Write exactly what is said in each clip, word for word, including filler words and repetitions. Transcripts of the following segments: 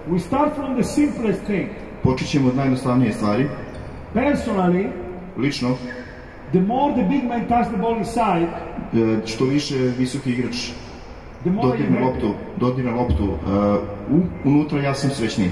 We start from the simplest thing. Počet ćemo od najjednostavnije stvari. Personally, lično, the more the big man touch the ball inside, što više visoki igrač dodirne loptu, dodirne loptu uh, unutra, ja sam srećniji.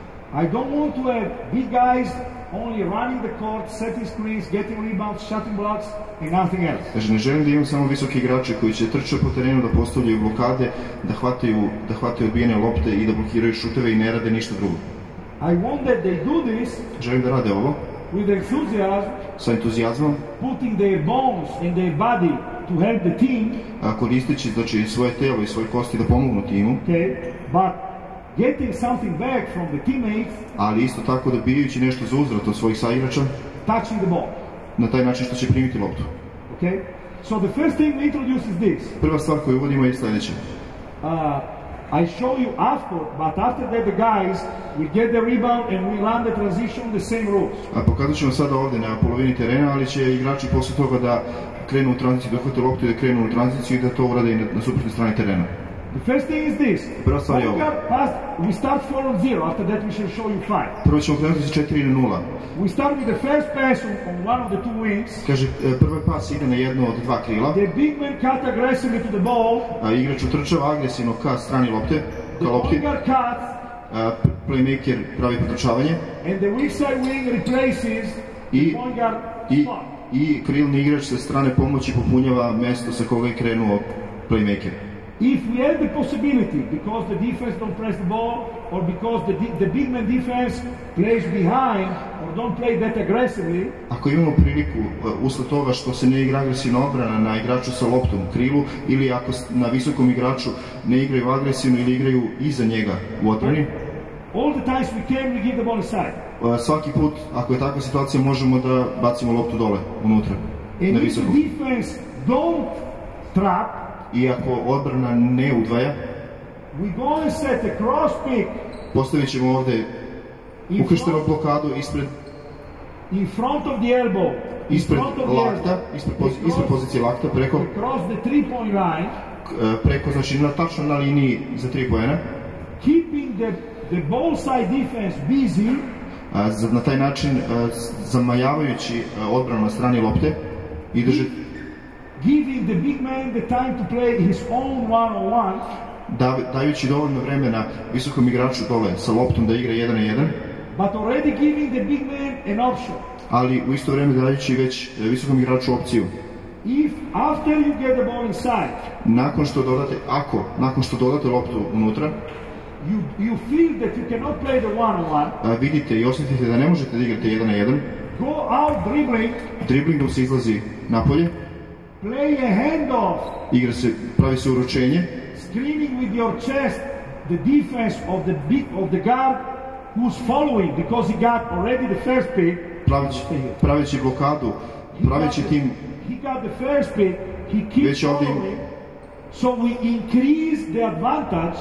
I don't want to have big guys only running the court, setting screens, getting rebounds, shooting blocks and nothing else. Znači, ne želim da imam samo visoki igrače koji će trčati po terenu, da postavljaju blokade, da hvataju, da hvataju odbijene lopte i da blokiraju šuteve i ne rade ništa drugo. I want that they do this. Želim da rade ovo with enthusiasm, sa entuzijazmom, putting their bones and their body to help the team, koristeći znači svoje telo i svoje kosti da pomognu timu. Okay, but getting something back from the teammates, ali isto tako dobijajući nešto za uzvrat od svojih saigrača, touching the ball. Na taj način što će primiti loptu. Okay? So the first thing we introduce is this. Prva stvar koju uvodimo je sljedeća. Uh, I show you after, but after that the guys will get the rebound and we run the transition the same rules. A pokazat ćemo sada ovdje na polovini terena, ali će igrači posle toga da krenu u tranziciju, da uhvate loptu i da krenu u tranziciju i da to urade i na, na suprotnoj strani terena. The first thing is this. Prva stvar je ovo. We start four on zero, after that we shall show you five. Prvo ćemo krenuti sa četiri na nula. We start with the first pass on one of the two wings. Kaže, prvi pas ide na jedno od dva krila. The big man cut aggressively to the ball. A igrač utrčava agresivno ka strani lopte, ka lopti. The point guard cuts. Playmaker pravi potrčavanje. And the weak side wing replaces the point guard spot. I krilni igrač sa strane pomoći popunjava mesto sa koga je krenuo playmaker. If we have the possibility, because the defense don't press the ball, or because the, the big man defense plays behind, or don't play that aggressively, ako imamo priliku usled toga što se ne igra agresivna odbrana na igraču sa loptom u krilu, ili ako na visokom igraču ne igraju agresivno ili igraju iza njega u odbrani, all the times we can, we give the ball inside. Svaki put, ako je takva situacija, možemo da bacimo loptu dole, unutra, and na visokom. And if the defense don't trap, i ako odbrana ne udvaja, we go and set a cross pick. Postavit ćemo ovdje ukrštenu blokadu ispred in front of the elbow, ispred lakta, ispred, pozi, ispred pozicije lakta, preko across the three point line, preko, znači na, tačno na liniji za tri poena, keeping the, the ball side defense busy, a, za, na taj način a, zamajavajući odbranu na strani lopte i drži, giving the big man the time to play his own one-on-one, da, dajući dovoljno vremena visokom igraču dole sa loptom da igra jedan na jedan, but already giving the big man an option. Ali u isto vrijeme dajući već visokom igraču opciju. If after you get the ball inside, nakon što dodate, ako, nakon što dodate loptu unutra, you, you feel that you cannot play the one-on-one, a, vidite i osjetite da ne možete da igrate jedan na jedan, go out dribbling, driblingom se izlazi napolje, play a handoff, igra se, pravi se uručenje, screening with your chest the defense of the big of the guard who's following because he got already the first pick, pravići, pravići blokadu, pravići tim, he got the first pick, he keeps following, so we increase the advantage.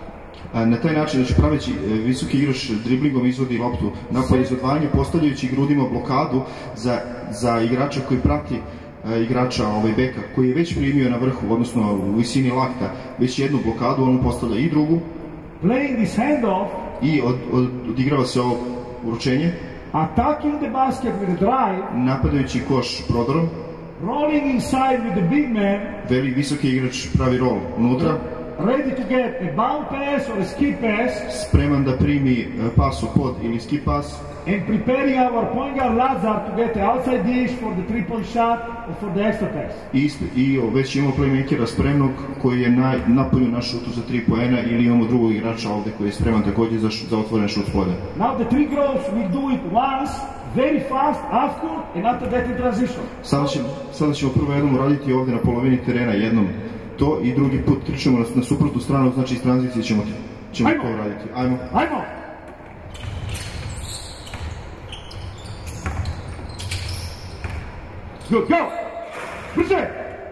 Na taj način, znači praveći visoki igrač driblingom izvodi loptu napolje iz odvajanja, postavljajući grudima blokadu za, za igrača koji prati uh, igrača ovaj beka, koji je već primio na vrhu, odnosno u visini lakta, već jednu blokadu, on mu postavlja i drugu. Playing this handoff, i od, od, odigrava se ovo uručenje. Attacking the basket with a drive, napadajući koš prodorom. Rolling inside with the big man, veli visoki igrač pravi rol unutra. Ready to get a bounce pass or a skip pass, spreman da primi pas u pod ili skip pas, and preparing our point guard Lazar to get the outside dish for the three point shot or for the extra pass. I, i već imamo playmakera spremnog koji je na, napolju na šutu za tri poena, ili imamo drugog igrača ovdje koji je spreman također za, za otvoren šut s polja. Now the three girls we do it once, very fast after, and after that in transition. Sada ćemo, sada ćemo prvo jednom uraditi ovdje na polovini terena jednom to i drugi put trčemo na, na suprotnu stranu, znači iz tranzicije ćemo, ćemo to uraditi. Ajmo. Ajmo. Good, go! Brže!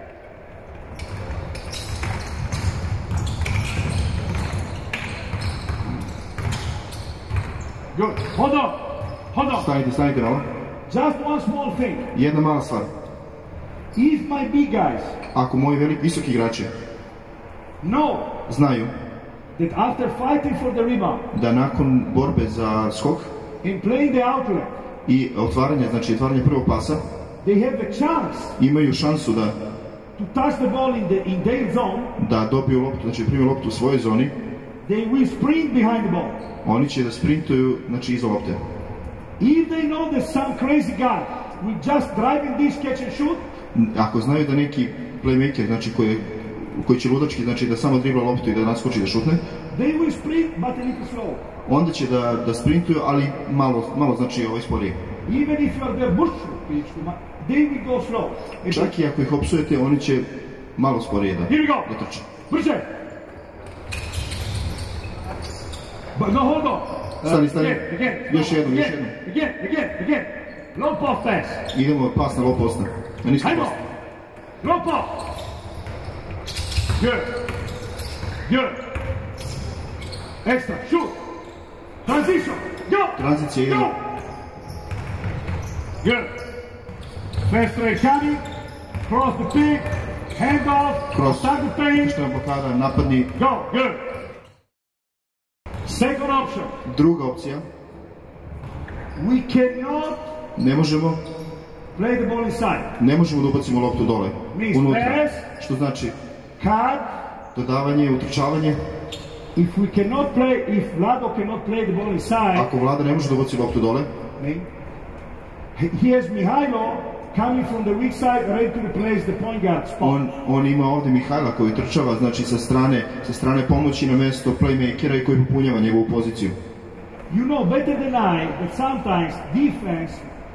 Good, hold on, hold on. Stanite, stanite malo. Just one small thing. Jedna mala stvar. If my big guys, ako moji veliki visoki igrači no, znaju that after fighting for the rebound da nakon borbe za skok and playing the outlet, i otvaranje, znači otvaranje prvog pasa, they have the chance imaju šansu da to touch the ball in, the, in their zone, da dobiju loptu, znači prime loptu u svojoj zoni, they will sprint behind the ball. oni će da sprintuju, znači iza lopte. If they know that some crazy guy will just drive in this catch and shoot, Ako znaju da neki playmaker, znači koji, koji će ludački, znači da samo dribla loptu i da naskoči da šutne, they will sprint but a little slow. onda će da, da sprintuju, ali malo, malo znači ovaj sporije. Even if you are there bush, they will go slow. And Čak i ako ih opsujete, oni će malo sporije da, here we go. da trče. Brže! But no, hold on. Stani, stani. Again, again. Još No, jednom, još again, jednom. Again, again, again. Long post pass. Idemo pas na low posta, na niski Ajmo. post. Long post. Good. Good. Extra. Shoot. Transition. Go. Tranzicija ide. Go. Good. Fast break coming. Cross the pick. Hand off. Cross. Start the paint. Puštena blokada, napadni. Go. Good. Second option. Druga opcija, We cannot ne možemo, play the ball inside. ne možemo da ubacimo loptu dole, Means unutra. pass. Što znači Card. dodavanje, utrčavanje. If we cannot play, if Vlado cannot play the ball inside, Ako Vlada ne može da ubaci loptu dole, mean, he has Mihailo coming from the weak side, ready to replace the point guard spot. on, on ima ovde Mihajla koji trčava, znači sa strane, sa strane pomoći na mesto playmakera i koji popunjava njegovu poziciju. You know better than I that sometimes defense,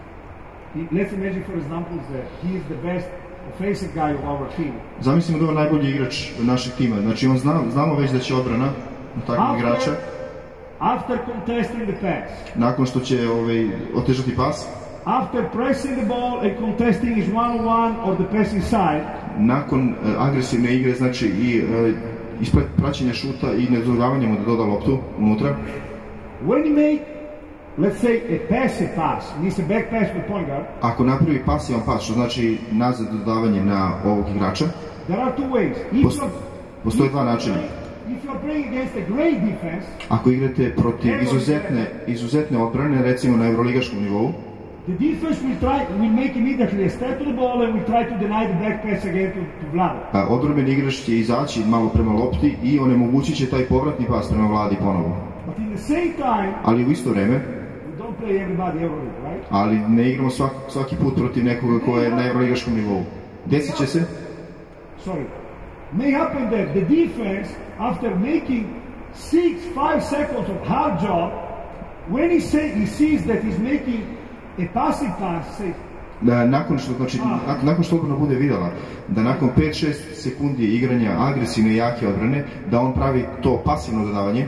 let's imagine for example that he is the best offensive guy of our team. Zamislimo da je on najbolji igrač našeg tima, znači on zna, znamo već da će odbrana takvog igrača, after contesting the pass, nakon što će ovaj, otežati pas, after pressing the ball and contesting his one-on-one or the passing side, nakon uh, agresivne igre, znači i uh, ispred praćenja šuta i nedozvoljavanja mu da doda loptu unutra, when he make, let's say, a passive pass, means a back pass to the point guard, ako napravi pasivan pas, što znači nazad dodavanje na ovog igrača, there are two ways. If Post- you are- postoje if dva you are načina. playing- If you are playing against a great defense, Ako igrate protiv izuzetne, izuzetne odbrane, recimo na evroligaškom nivou, the defense will try, will make immediately a step to the ball and will try to deny the back pass again to, to Vlado. a odbrambeni igrač će izaći malo prema lopti i onemogućit će taj povratni pas prema Vladi ponovo. But in the same time, Ali u isto vreme, we don't play everybody Euroleague, right? ali ne igramo svaki, svaki put protiv nekoga ko je na evroligaškom nivou. Desit će se Sorry. May happen that the defense, after making six, five seconds of hard job, when he say he sees that he's making a passing pass, say, da nakon što, znači, nak- nakon što odbrana bude videla da nakon pet šest sekundi igranja agresivne i jake odbrane, da on pravi to pasivno dodavanje,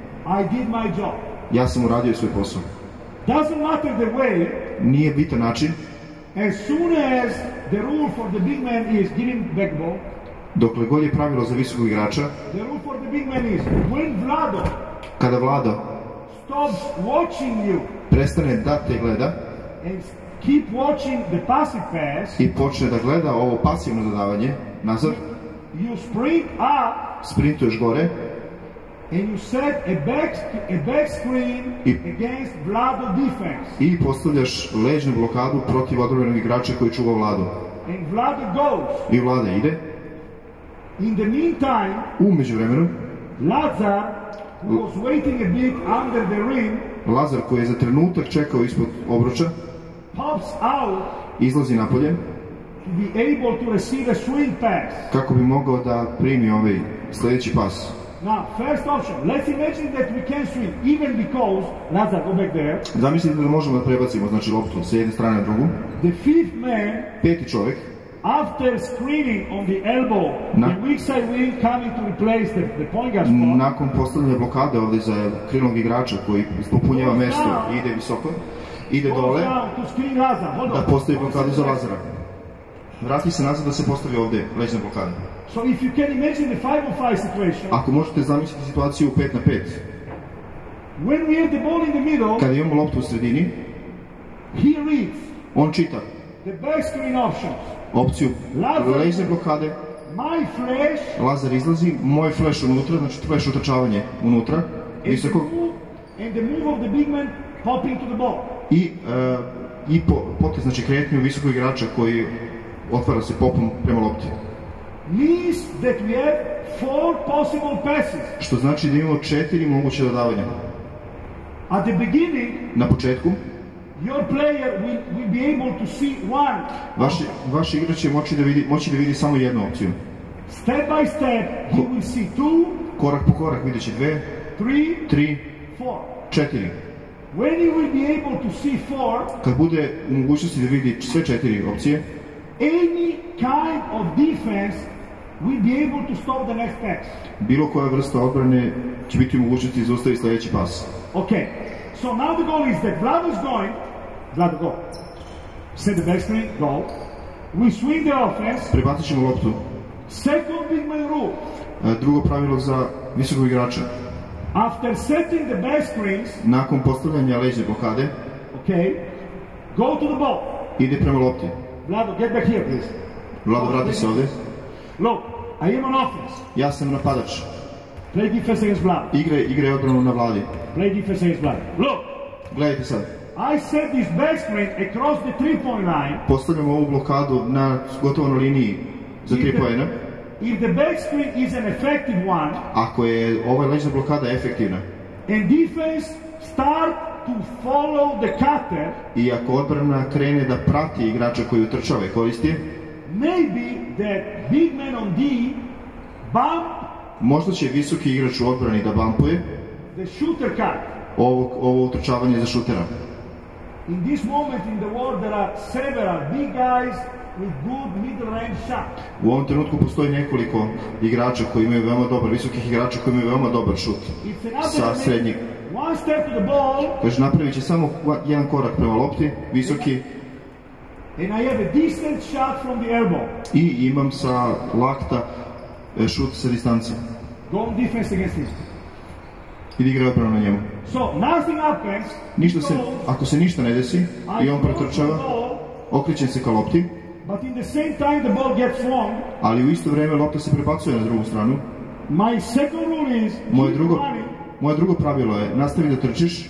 I did my job. ja sam uradio svoj posao. Doesn't matter the way, Nije bitan način, as soon as the rule for the big man is giving back ball, dokle god je pravilo za visokog igrača, the rule for the big man is when Vlado kada Vlada stops watching you prestane da te gleda and keep watching the passive pass, i počne da gleda ovo pasivno dodavanje nazad, you sprint up sprintuješ gore and you set a back a back screen I- against Vlado defense. i postavljaš leđnu blokadu protiv odbrambenog igrača koji čuva Vladu. And Vlado goes. I Vlada ide, In the meantime, u međuvremenu Lazar, who was waiting a bit under the rim, Lazar koji je za trenutak čekao ispod obruča, pops out izlazi napolje to be able to receive a swing pass. kako bi mogao da primi ovaj sljedeći pas. Now, first option, let's imagine that we can swing, even because, Lazar, go back there, Zamislite da možemo da prebacimo, znači, loptu sa jedne strane na drugu. the fifth man, Peti čovjek, after screening on the elbow, Na- the weak side wing coming to replace the, the point guard spot, nakon postavljanja blokade ovdje za krilnog igrača koji popunjava mesto i ide visoko, ide goes dole down to screen Lazar. Hold da on. postavi blokadu za Lazara. Vrati se nazad da se postavi ovdje leđna blokada. So if you can imagine the five on five situation, Ako možete zamisliti situaciju u pet na pet, when we have the ball in the middle, kada imamo loptu u sredini, he reads on čita the back screen options. opciju Lazar- leđne blokade, my flash, Lazar izlazi, moj flash unutra, znači flash utrčavanje unutra, and the, visoko, move, and the move of the big man popping to the ball. i, uh, i po, potez, znači kretnju visokog igrača koji otvara se popom prema lopti. Means that we have four possible passes. Što znači da imamo četiri moguće dodavanja. At the beginning, Na početku, your player will, will be able to see one. vaš, vaš igrač će moći da, vidi, moći da vidi samo jednu opciju. Step by step, he will see two, Korak po korak vidjet će dve, three, tri, four. četiri. When he will be able to see four, Kad bude u mogućnosti da vidi sve četiri opcije, any kind of defense will be able to stop the next pass. bilo koja vrsta odbrane će biti u mogućnosti da zaustavi sljedeći pas. Okay, so now the goal is that Vlado is going, Vlado go, set the back screen, go, we swing the offense, Prebacit ćemo loptu. second big man rule, E, Drugo pravilo za visokog igrača. after setting the back screens, Nakon postavljanja leđne blokade, okay, go to the ball. ide prema lopti. Vlado, get back here please. Vlado, vrati se ovde. Look, I am on offense, Ja sam napadač. play defense against Vlado, Igre, igre odbranu na Vladi. play defense against Vlado. Look, Gledajte sad. I set this back screen across the three-point line. Postavljamo ovu blokadu na gotovo na liniji za tri poena. If the back screen is an effective one, Ako je ova leđna blokada efektivna and defense start to follow the cutter, i ako odbrana krene da prati igrača koji utrčava i koristi je, maybe that big man on D bump možda će visoki igrač u odbrani da bampuje the shooter cut. ovo, ovo utrčavanje za šutera. In this moment in the world, there are several big guys with good middle range shot. U ovom trenutku postoji nekoliko igrača koji imaju veoma dobar, visokih igrača koji imaju veoma dobar šut It's another sa srednjeg. one step to the ball, Kaže, napravit će samo jedan korak prema lopti, visoki, and I have a distant shot from the elbow. i imam sa lakta e, šut sa distance. Go on defense against him. I igra odbranu na njemu. So nothing happens. Ništa se, he goes, ako se ništa ne desi I i on go to the pretrčava, ball, okrećem se ka lopti, but in the same time the ball gets swung. ali u isto vrijeme lopta se prebacuje na drugu stranu. My second rule is Moje keep drugo, running, moje drugo pravilo je nastavi da trčiš,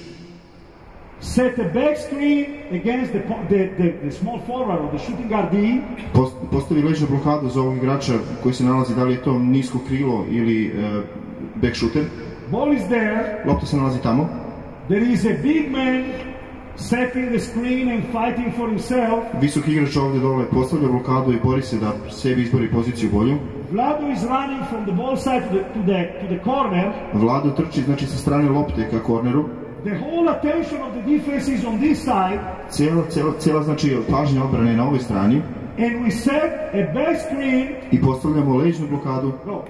set a back screen against the, po- the, the, the small forward or the shooting guard D, post- postavi leđnu blokadu za ovog igrača koji se nalazi, da li je to nisko krilo ili e, back shooter. ball is there, Lopta se nalazi tamo. there is a big man setting the screen and fighting for himself. Visoki igrač ovdje dole postavlja blokadu i bori se da sebi izbori poziciju bolju. Vlado is running from the ball side to the, to the, to the corner. Vlado trči, znači, sa strane lopte ka korneru. The whole attention of the defense is on this side, Cijela, cijela, cijela znači, pažnja odbrane je na ovoj strani. and we set a back screen, I postavljamo leđnu blokadu go,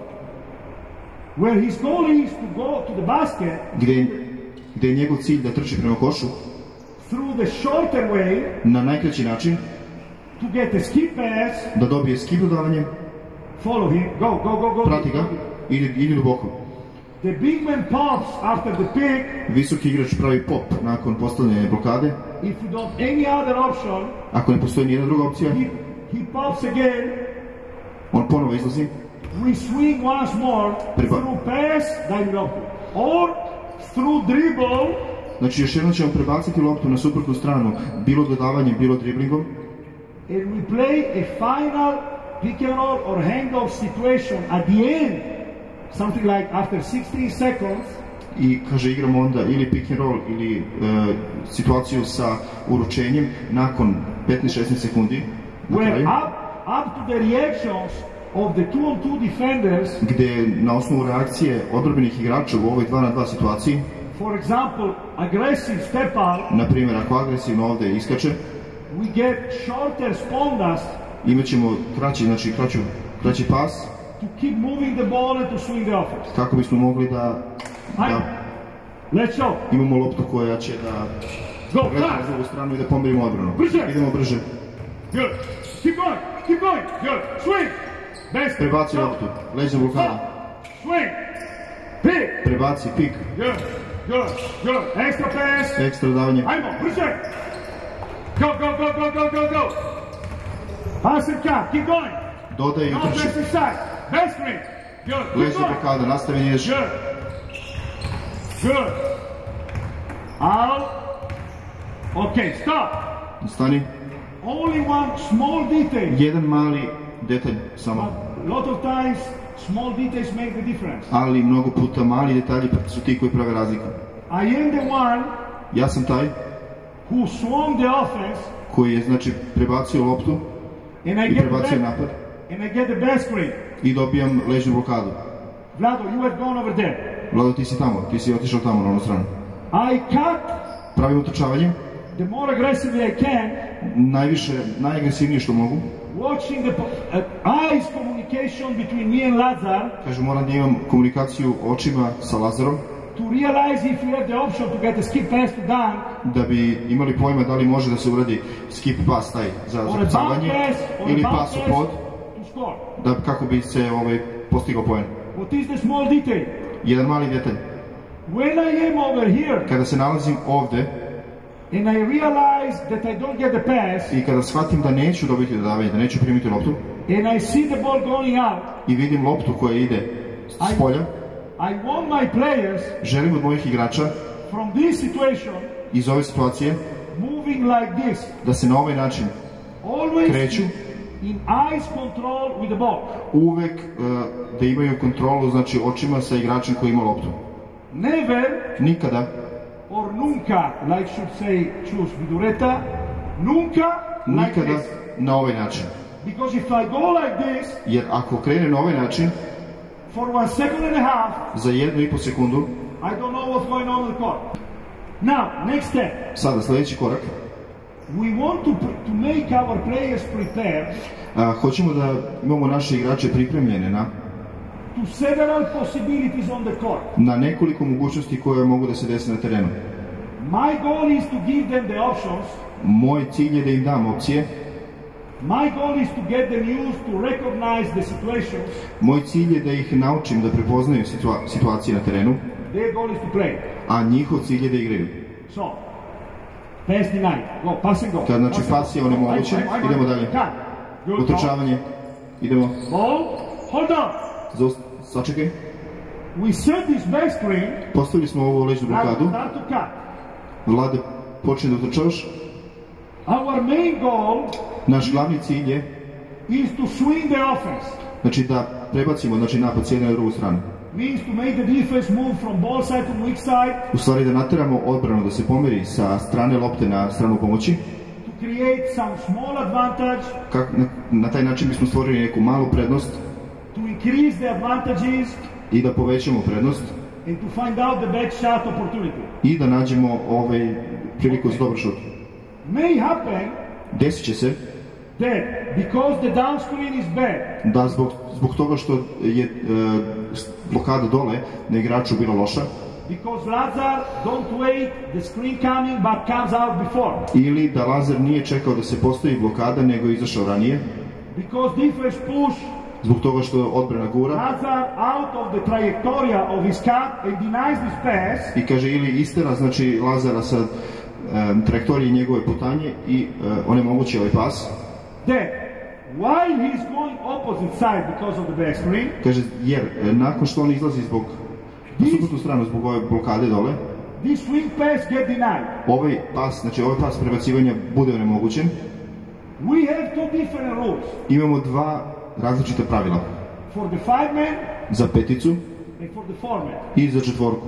where his goal is to go to the basket gdje, gdje je njegov cilj da trči prema košu through the shorter way na najkraći način, to get a skip pass, da dobije skip dodavanje, follow him, go, go, go, go. prati ga, ide, ide duboko. The big man pops after the pick. Visoki igrač pravi pop nakon postavljanja blokade. If you don't any other option, Ako ne postoji nijedna druga opcija, he, he pops again. on ponovo izlazi, We swing once more Pripa. through pass, daj mi loptu, or through dribble, znači još jednom ćemo prebaciti loptu na suprotnu stranu, bilo dodavanjem, bilo driblingom, and we play a final pick and roll or handoff situation at the end, something like after sixteen seconds. i kaže igramo onda ili pick and roll ili e, situaciju sa uručenjem nakon petnaest šesnaest sekundi na Where kraju, up, up to the reactions of the two on two defenders, gdje na osnovu reakcije odbrambenih igrača u ovoj dva na dva situaciji, for example, aggressive step out, na primjer ako agresivno ovdje iskače, we get shorter spondas imat ćemo kraći, znači kraću, kraći pas to keep moving the ball and to swing the offense. kako bismo mogli da, Ajde, da let's show. imamo loptu koja će da Go, gleda na fast, drugu stranu i da pomerimo odbranu. Brže. Idemo brže. good. Keep going, keep going, good. Swing, best. Prebaci Go. loptu, leđna blokada. Swing, pick, Prebaci, pik, good, good, good. Extra pass. ekstra davanje. Ajmo, brže. Go, go, go, go, go, go, go. Pass and cut, keep going. dodaje i No, utrči. press inside. Back screen. Good. Keep Ležna going. blokada, nastavi nješ. Good. Good. Out. Okay, stop. Stani. Only one small detail. Jedan mali detalj samo. But a lot of times, small details make the difference. Ali mnogo puta mali detalji su ti koji prave razliku. I am the one Ja sam taj who swung the offense, koji je znači prebacio loptu and I i get the prebacio back, napad and I get the back screen. i dobijam ležnu blokadu. Vlado, you have gone over there. Vlado, ti si tamo, ti si otišao tamo na onu stranu. I cut Pravim utrčavanje, the more aggressively I can, najviše, najagresivnije što mogu. watching the po- uh, eyes communication between me and Lazar Kažu, moram da imam komunikaciju očima sa Lazarom, to realize if you have the option to get a skip pass to dunk da bi imali pojma da li može da se uradi skip pas taj za or a bounce zakucavanje pass or a ili bounce pas u pass pod, to score. da, kako bi se ovaj, postigao poen. What is the small detail? Jedan mali detalj. When I am over here Kada se nalazim ovde and I realize that I don't get the pass i kada shvatim da neću dobiti dodavanje, da neću primiti loptu and I see the ball going out, i vidim loptu koja ide s polja, I want my players želim od mojih igrača from this situation iz ove situacije moving like this, da se na ovaj način always kreću, in eyes control with the ball. uvek uh, da imaju kontrolu, znači očima sa igračem koji ima loptu. Never Nikada, or nunca, like should say Chus Vidureta, nunca like nikada this. na ovaj način. Because if I go like this Jer ako krene na ovaj način, for one second and a half, za jednu i po sekundu, I don't know what's going on in the court. Now, next step. sada sljedeći korak, We want to, to make our players prepare a, hoćemo da imamo naše igrače pripremljene na, to several possibilities on the court. na nekoliko mogućnosti koje mogu da se desi na terenu. My goal is to give them the options. Moj cilj je da im dam opcije, My goal is to get them used to recognize the situations. moj cilj je da ih naučim da prepoznaju situa situacije na terenu, Their goal is to play. a njihov cilj je da igraju. So, pass denied. Go, pass and go. Kad znači Pass and pas je go. onemogućen, I- I- I- idemo dalje. Cut. Good. Utrčavanje, idemo, Ball. Hold on. Zaust sačekaj. We set this back screen. Postavili smo ovu ležnu Now blokadu, start to cut. Vlade, počne da utrčavaš. Our main goal Naš glavni cilj je, is to swing the offense. znači da prebacimo znači, napad s jedne na drugu stranu. Means to make the defense move from ball side to weak side, U stvari da nateramo odbranu da se pomeri sa strane lopte na stranu pomoći. to create some small advantage, Kako, na, na taj način bismo stvorili neku malu prednost to increase the advantages, i da povećamo prednost and to find out the back shot opportunity. i da nađemo ovaj priliku za dobar šut. May happen Desit će se that because the down screen is bad, da zbog, zbog toga što je e, blokada dole na igraču bila loša, because Lazar don't wait the screen coming but comes out before, ili da Lazar nije čekao da se postavi blokada nego je izašao ranije, because defense push zbog toga što odbrana gura Lazar out of the trajectoria of his cut and denies this pass, i kaže ili istera znači Lazara sa e, trajektorije njegove putanje i e, onemogući ovaj pas. that while he's going opposite side because of the back screen, Kaže, jer e, nakon što on izlazi zbog na suprotnu stranu zbog ove blokade dole, this swing pass get denied. ovaj pas, znači ovaj pas prebacivanja bude onemogućen. We have two different rules. Imamo dva različita pravila. For the five man Za peticu and for the four man. i za četvorku.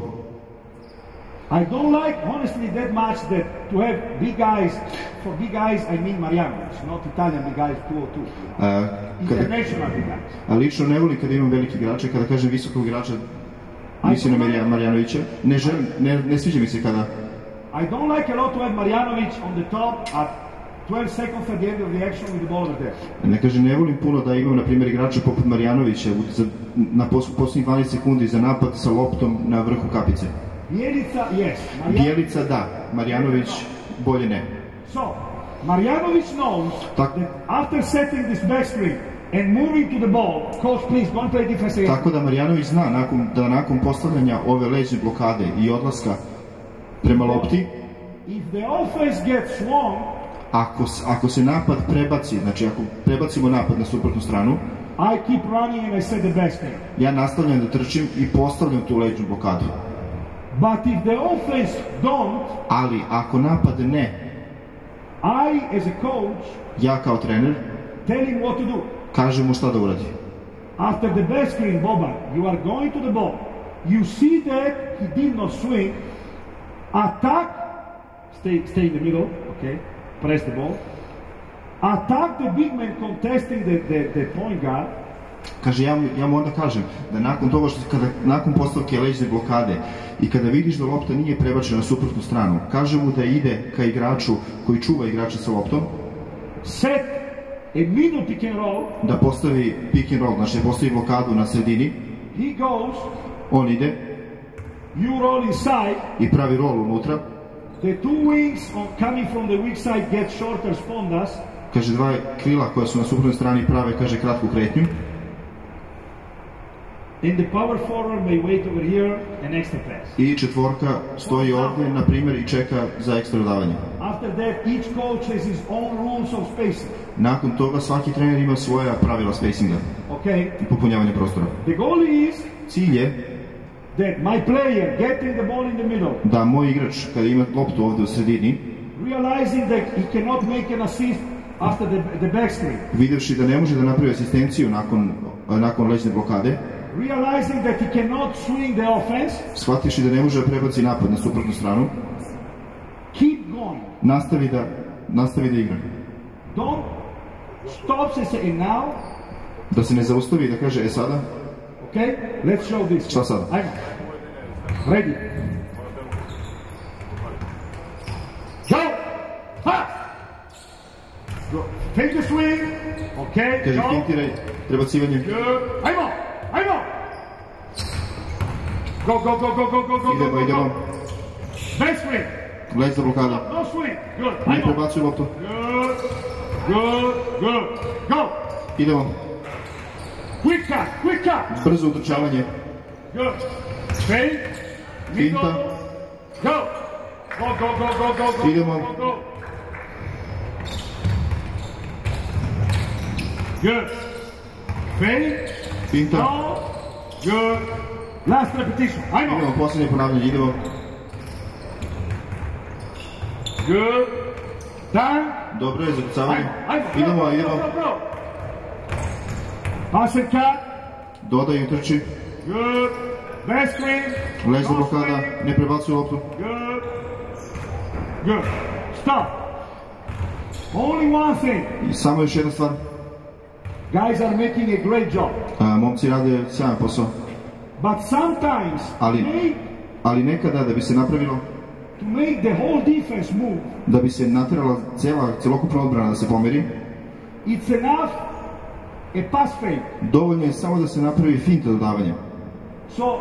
I don't like, honestly, that much that to have big guys. For big guys, I mean Marjanovic, not Italian big guys, two oh two. A, kada, International big guys. a lično ne volim kada imam velike igrače, kada kažem visokog igrača, mislim na Marija- Marjanovića. Ne, želim, ne, ne sviđa mi se kada I don't like a lot to have Marjanovic on the top at twelve seconds at the end of the action with the ball over there. Ne kaže, ne volim puno da imam, na primjer, igrača poput Marjanovića u- za, na pos, posljednjih dvanaest sekundi za napad sa loptom na vrhu kapice. Bjelica, yes. Marjan- Bjelica da, Marjanović bolje ne. So, Marjanovic knows Tak- that after setting this back screen and moving to the ball, coach, please, go and play defense again. Tako da Marjanović zna nakon, da nakon postavljanja ove leđne blokade i odlaska prema lopti, If the offense gets swung, ako, s- ako se napad prebaci, znači ako prebacimo napad na suprotnu stranu, I keep running and I set the back screen. Ja nastavljam da trčim i postavljam tu leđnu blokadu. But if the offense don't, Ali ako napad ne, I as a coach ja kao trener tell him what to do. kažem mu šta da uradi. After the back screen, Boban, you are going to the ball. You see that he did not swing. Attack, stay, stay in the middle, okay? Press the ball. Attack the big man contesting the, the, the point guard. Kaže, ja, mu- ja mu onda kažem da nakon toga što, kada, nakon postavke leđne blokade i kada vidiš da lopta nije prebačena na suprotnu stranu, kaže mu da ide ka igraču koji čuva igrača sa loptom, Set a middle pick and roll. da postavi pick and roll, znači da postavi blokadu na sredini, He goes, on ide you roll inside. i pravi rol unutra, The two wings on, coming from the weak side get shorter spondas. kaže dva krila koja su na suprotnoj strani prave, kaže kratku kretnju, And the power forward may wait over here an extra pass. i četvorka stoji ovdje, na primjer, i čeka za ekstra dodavanje. After that, each coach has his own rules of spacing. Nakon toga svaki trener ima svoja pravila spacinga Okay? i popunjavanja prostora. The goal is Cilj je that my player getting the ball in the middle, da moj igrač, kada ima loptu ovdje u sredini, realizing that he cannot make an assist after the, the back screen, videvši da ne može da napravi asistenciju nakon, nakon leđne blokade, realizing that he cannot swing the offense, shvativši da ne može da prebaci napad na suprotnu stranu, keep going. nastavi da, nastavi da igra. Don't stop and say, and now, Da se ne zaustavi i da kaže, e sada, okay, let's show this. šta sada? I'm ready. Go! Ha! Go. Take the swing. Okay, Kaže, go. fintiraj, prebacivanje, Good. Ajmo! Ajmo! Go, go, go, go, go, go, go, idemo, go, go, idemo, go. Back swing. leđna blokada, No swing. Good. ne Ajmo. prebacuj loptu, Good. Good. Good. Go. idemo, Quick cut. Quick cut. brzo utrčavanje, Good. Fake. Middle. Finta. Go. Go, go, go, go, go, go, Idemo. go, go. Good. Fake. finta, No. Good. Last repetition. I know. idemo, posljednje ponavljanje, idemo, Good. Done. dobro je, zakucavanje, Ajmo. idemo, Go, go, idemo, go, go. Pass and cut. dodaj i utrči, Good. Back screen. leđna No blokada, swing. ne prebacuj loptu, Good. Good. Stop. Only one thing. i samo još jedna stvar, Guys are making a great job. a, momci rade sjajan posao, But sometimes, Ali- make, ali nekada da bi se napravilo, to make the whole defense move, da bi se naterala cela, celokupna odbrana da se pomeri, it's enough a pass fake. dovoljno je samo da se napravi finta dodavanja. So,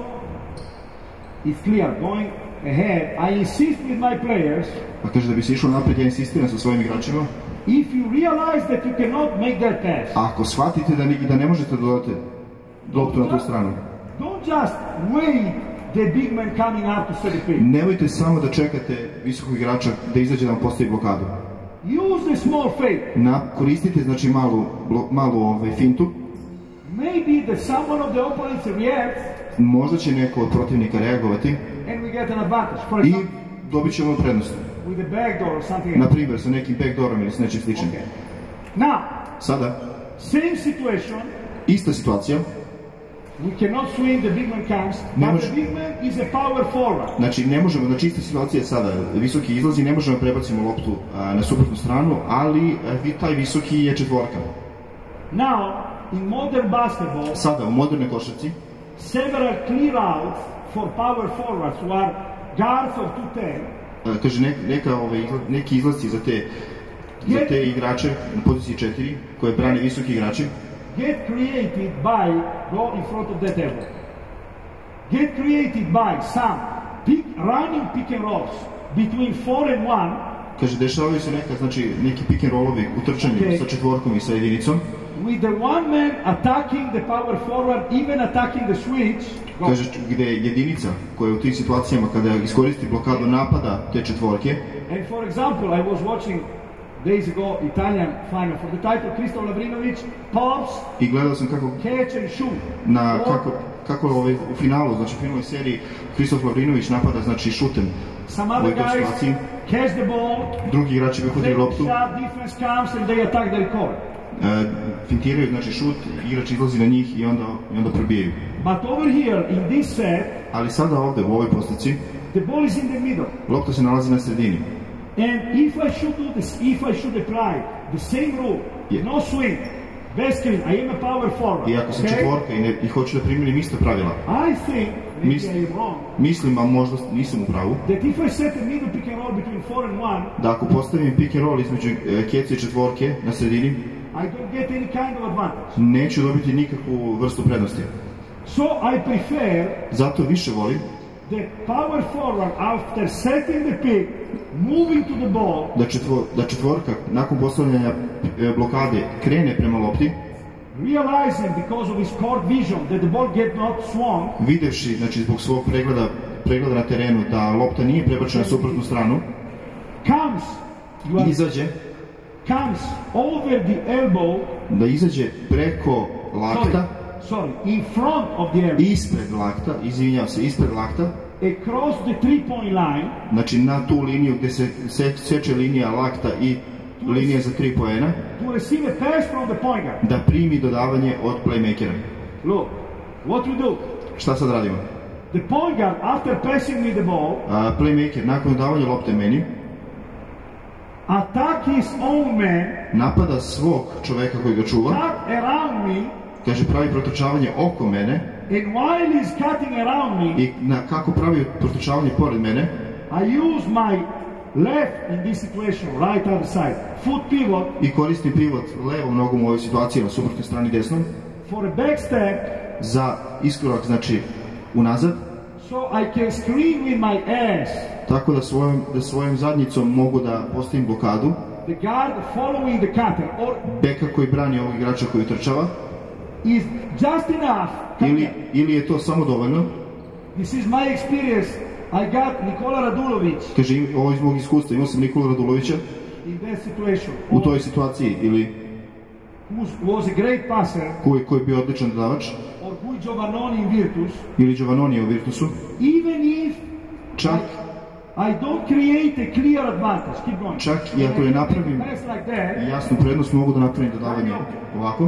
it's clear, going ahead, I insist with my players, Pa kaže da bi se išlo naprijed, ja insistiram sa svojim igračima, if you realize that you cannot make that pass, ako shvatite da, ni, da ne možete dodati loptu na tu stranu, don't just wait the big man coming out to set the pick. nemojte samo da čekate visokog igrača da izađe da vam postavi blokadu. Use the small fake. Na, koristite znači malu, blo, malu ovaj, fintu, Maybe that someone of the opponents reacts možda će neko od protivnika reagovati and we get an advantage. For i example, dobit ćemo prednost. with a backdoor or something Na else. primjer, sa nekim backdoorom ili s nečim sličnim. Okay. Now, Sada, same situation. ista situacija, We cannot swing, the big man comes, Ne but može- the big man is a power forward. znači ne možemo, znači ista situacija je sada, visoki izlazi, ne možemo prebacimo loptu a, na suprotnu stranu, ali a, vi- taj visoki je četvorka. Now, in modern basketball, Sada, u modernoj košarci, several clear outs for power forwards who are guards of two ten a, kaže ne, neka, ove, izla- neki izlazi za te, za te igrače na poziciji četiri, koje brane visoki igrači, get created by, go in front of that elbow, get created by some pick, running pick and rolls between four and one, kaže dešavaju se neka, znači neki pick and rollovi u trčanju Ok. sa četvorkom i sa jedinicom, with the one man attacking the power forward, even attacking the switch. Go. kaže gde jedinica koja u tim situacijama kada iskoristi blokadu napada te četvorke, And for example, I was watching days ago, Italian final for the title, Kristof Lavrinović pops, I gledao sam kako, catch and shoot. na, Or kako, kako ovaj, u finalu, znači u finalnoj seriji, Kristof Lavrinović napada, znači šutem some u other ovoj guys situaciji. catch the ball, Drugi igrači bi they uhvatili loptu, shot, defense comes and they attack the recovery. e, fintiraju, znači šut, igrač izlazi na njih i onda, i onda probijaju. But over here, in this set, Ali sada ovde, u ovoj postaci, the ball is in the middle. lopta se nalazi na sredini. And if I should do this, if I should apply the same rule, Yeah. no swing, best screen, I am a power forward. I ako sam okay? četvorka i, ne, i hoću da primjenim ista pravila, I think, maybe Mis- I am wrong, mislim, a možda nisam u pravu, that if I set a middle pick and roll between four and one, da ako postavim pick and roll između e, kece i četvorke na sredini, I don't get any kind of advantage. neću dobiti nikakvu vrstu prednosti. So I prefer Zato više volim the power forward after setting the pick, moving to the ball, da, četvor, da četvorka nakon postavljanja e, blokade krene prema lopti, realizing because of his court vision that the ball get not swung, videvši, znači zbog svog pregleda, pregleda na terenu da lopta nije prebačena na suprotnu stranu, comes, you are, izađe, comes over the elbow, da izađe preko sorry, lakta, sorry, in front of the elbow, ispred lakta, izvinjavam se, ispred lakta, across the three-point line, znači na tu liniju gde se se- seče linija lakta i linija za tri poena, to receive a pass from the point guard. da primi dodavanje od playmakera. Look, what we do? Šta sad radimo? The point guard, after passing me the ball, A, playmaker, nakon dodavanja lopte meni, attack his own man, napada svog čoveka koji ga čuva, cut around me, kaže pravi protrčavanje oko mene, and while he's cutting around me, i na kako pravi protrčavanje pored mene, I use my left in this situation, right other side, foot pivot i koristim pivot levom nogom u ovoj situaciji na suprotnoj strani desnom, for a back step, za iskorak, znači unazad, so I can screen with my ass tako da svojom, da svojom zadnjicom mogu da postavim blokadu, the guard following the cutter, or beka koji brani ovog igrača koji trčava, is just enough. ili, ili je to samo dovoljno. This is my experience. I got Nikola Radulović Kaže, im- ovo iz mog iskustva, imao sam Nikola Radulovića in that situation, u toj situaciji, ili who was a great passer, koji, koji je bio odličan dodavač, or Guy Giovannoni in Virtus, ili Giovannoni u Virtusu, even if čak, I don't create a clear advantage. Keep going. čak i ako je napravim Pass like that, jasnu prednost, mogu da napravim dodavanje ovako,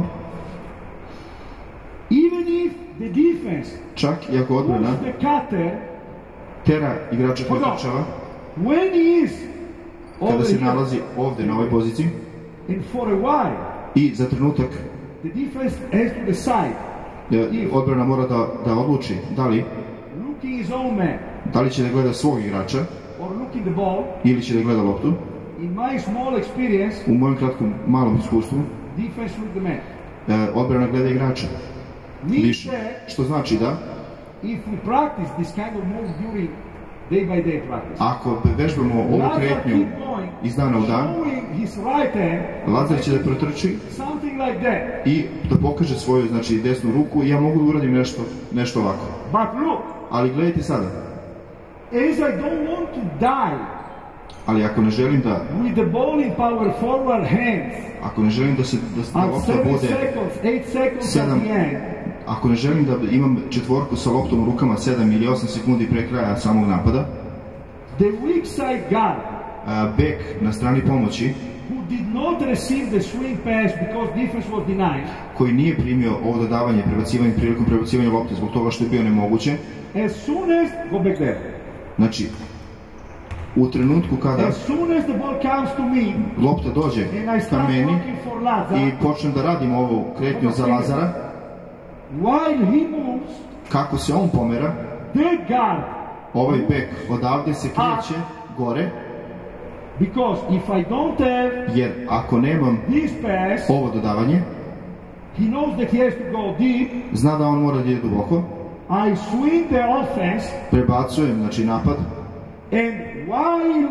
even if the defense čak i ako odbrana puts the cutter, tera igrača koji Hold on. trčava, when he is kada over se here, nalazi ovde na ovoj poziciji, and for a while, i za trenutak the defense has to decide, e, odbrana mora da, da odluči da li, looking his own man, da li će da gleda svog igrača or looking the ball. ili će da gleda loptu. In my small experience, U mojem kratkom malom iskustvu, defense look the man. e, odbrana gleda igrača Means više, that što znači da if we practice this kind of move during day by day practice, ako vežbamo ovu Lazar kretnju keep going, iz dana u dan, showing his right hand, Lazar će da protrči something like that. i da pokaže svoju, znači, desnu ruku, i ja mogu da uradim nešto, nešto ovako. But look, Ali gledajte sada, as I don't want to die ali ako ne želim da, with the ball in power forward hands ako ne želim da se da, da at lopta seven bude, seconds, eight seconds Sedam. at the end, ako ne želim da imam četvorku sa loptom u rukama sedam ili osam sekundi pre kraja samog napada, the weak side guard a, bek na strani pomoći, who did not receive the swing pass because defense was denied, koji nije primio ovo dodavanje, prebacivanje prilikom prebacivanja lopte zbog toga što je bio nemoguće, as soon as, go back there, znači, u trenutku kada as soon as the ball comes to me, lopta dođe and I ka start meni looking for Lazar, i počnem da radim ovu kretnju za Lazara, while he moves, kako se on pomera, the guard, ovaj bek odavde se kreće gore, because if I don't have jer ako nemam this pass, ovo dodavanje, he knows that he has to go deep. zna da on mora da ide duboko, I swing the offense, prebacujem, znači, napad, and while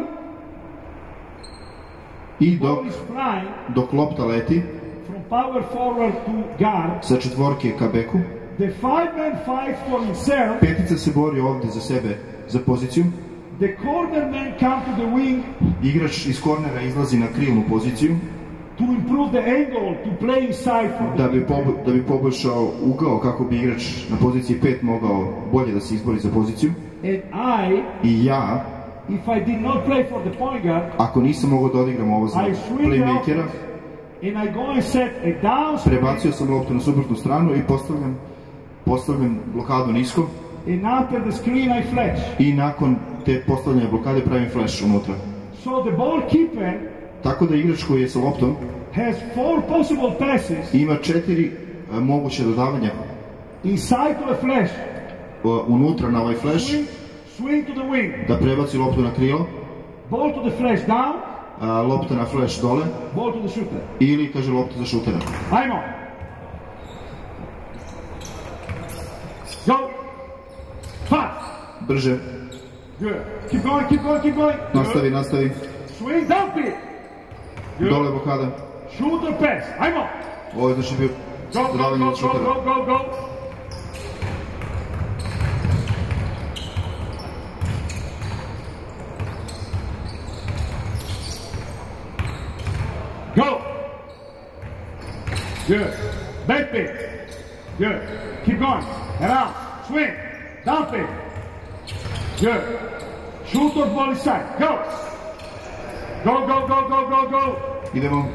i ball dok, is flying dok lopta leti from power forward to guard, sa četvorke ka beku, the five man fights for himself, petica se bori ovde za sebe, za poziciju, The corner man come to the wing Igrač iz kornera izlazi na krilnu poziciju to improve the angle to play inside for the da bi, pobo, da bi poboljšao ugao kako bi igrač na poziciji pet mogao bolje da se izbori za poziciju. And I, I ja, if I did not play for the point guard, ako nisam mogao da odigram ovo za I swing the playmakera, offense and I go and set a down screen, prebacio sam loptu na suprotnu stranu i postavljam, postavljam blokadu nisko and after the screen I flash. i nakon te postavljanja blokade pravim flash unutra. So the ball keeper Tako da igrač koji je sa loptom has four possible passes ima četiri e, moguće dodavanja inside to a flash. e, unutra na ovaj flash, Swing, swing to the wing. da prebaci loptu na krilo, Ball to the flash down, a, lopta na flash dole ball to the shooter. ili kaže lopta za šutera. Ajmo. Go. Fast. Brže, Good. Keep going, keep going, keep going. Good. nastavi, nastavi, Swing down pick. Good. dole blokada. Shooter pass. Ajmo. Ovo je znači bio Go, go, dodavanje go, od go, šutera. go, go, go. Go. Good. Back pick. Good. Keep going. Around. Swing. Down pick. Good. Shooter ball inside. Go. Go, go, go, go, go, go. Idemo.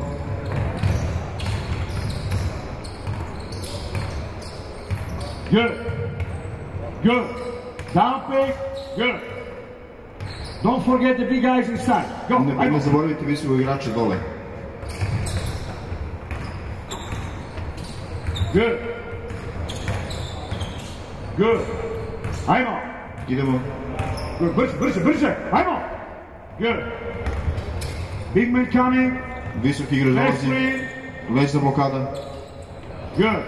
Good. Good. Down pick. Good. Don't forget the big guys inside. Go. Ne, Ajmo. ne zaboravite visokog igrača dole. Good. Good. Ajmo. Idemo. Good. Brže, brže, brže. Ajmo. Good. Big man coming. Visoki igrač Fast dolazi. screen. Leđna blokada. Good.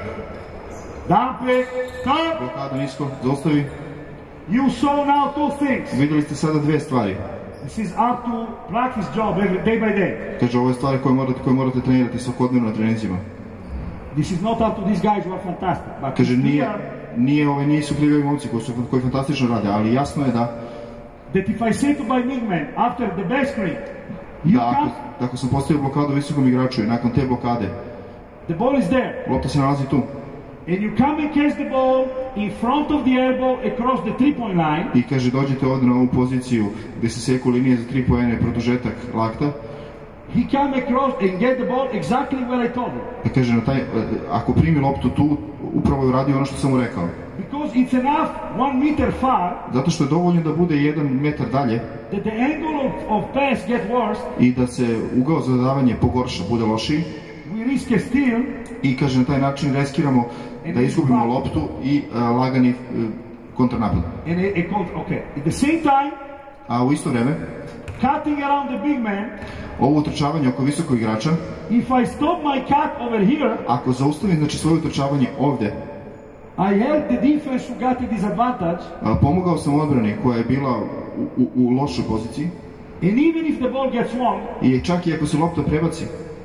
Down pick. Stop. Blokada nisko. Zaustavi. You saw now two things. Vidjeli ste sada dve stvari. This is up to practice job every day by day. Kaže, ovo je stvari koje morate, koje morate trenirati svakodnevno na treninzima. This is not up to these guys who are fantastic. But Kaže, it's nije, clear nije, ove, nisu krivi ovi momci koji, su, koji fantastično rade, ali jasno je da, that if I say to my big man after the back screen, you da ako, can't, da ako sam postavio blokadu visokom igraču i nakon te blokade, the ball is there. lopta se nalazi tu. And you come and catch the ball in front of the elbow across the three-point line. I kaže, dođete ovdje na ovu poziciju gdje se seku linije za tri poene, produžetak lakta. He come across and get the ball exactly where I told him. I kaže, na taj, ako primi loptu tu, upravo je uradio ono što sam mu rekao. Because it's enough one meter far Zato što je dovoljno da bude jedan metar dalje that the angle of, of pass get worse. i da se ugao za dodavanje pogorša, bude lošiji. We risk a steal. I kaže, na taj način riskiramo da izgubimo loptu i uh, lagani uh, kontranapad. And a, a counter, okay. At the same time, A u isto vreme, cutting around the big man, ovo utrčavanje oko visokog igrača, if I stop my cut over here, ako zaustavim znači svoje utrčavanje ovde, I help the defense who got a disadvantage. a, pomogao sam odbrani koja je bila u, u, u lošoj poziciji And even if the ball gets wrong, i čak i ako se lopta prebaci,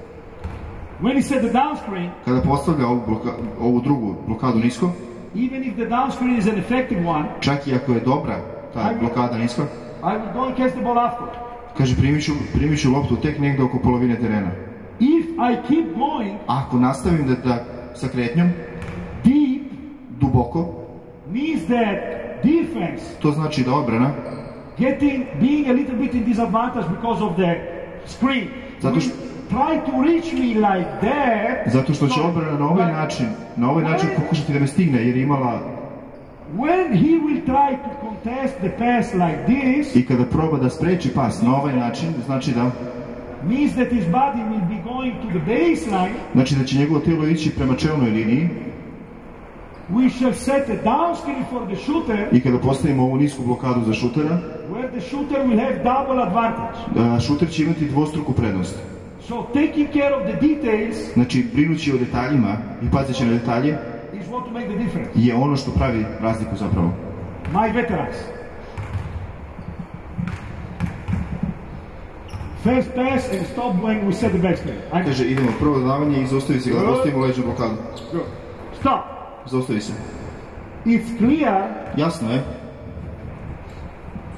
when he set the down screen, kada postavlja ovu, bloka, ovu drugu blokadu nisko, even if the down screen is an effective one, čak i ako je dobra ta blokada niska, I will go and catch the ball after. kaže, primiću, primiću loptu tek negde oko polovine terena. If I keep going Ako nastavim da, da sa kretnjom, deep, duboko, means that defense to znači da odbrana, getting being a little bit in disadvantage because of the screen. Zato što- will try to reach me like that. zato što će No, odbrana na ovaj but način, na ovaj način pokušati da me stigne, jer je imala, when he will try to contest the pass like this, i kada proba da spreči pas na ovaj način, znači da, means that his body will be going to the baseline. znači da će njegovo tijelo ići prema čelnoj liniji We shall set a down screen for the shooter, i kada postavimo ovu nisku blokadu za šutera, where the shooter will have double advantage. a, šuter će imati dvostruku prednost. So taking care of the details Znači, brinući o detaljima i pazeći na detalje is what to make the difference. je ono što pravi razliku zapravo. My veterans. First pass and stop when we set the back screen. I Kaže, idemo prvo dodavanje i zaustavi se, kada postavimo leđnu blokadu. Go. Stop. Zaustavi se. It's clear Jasno je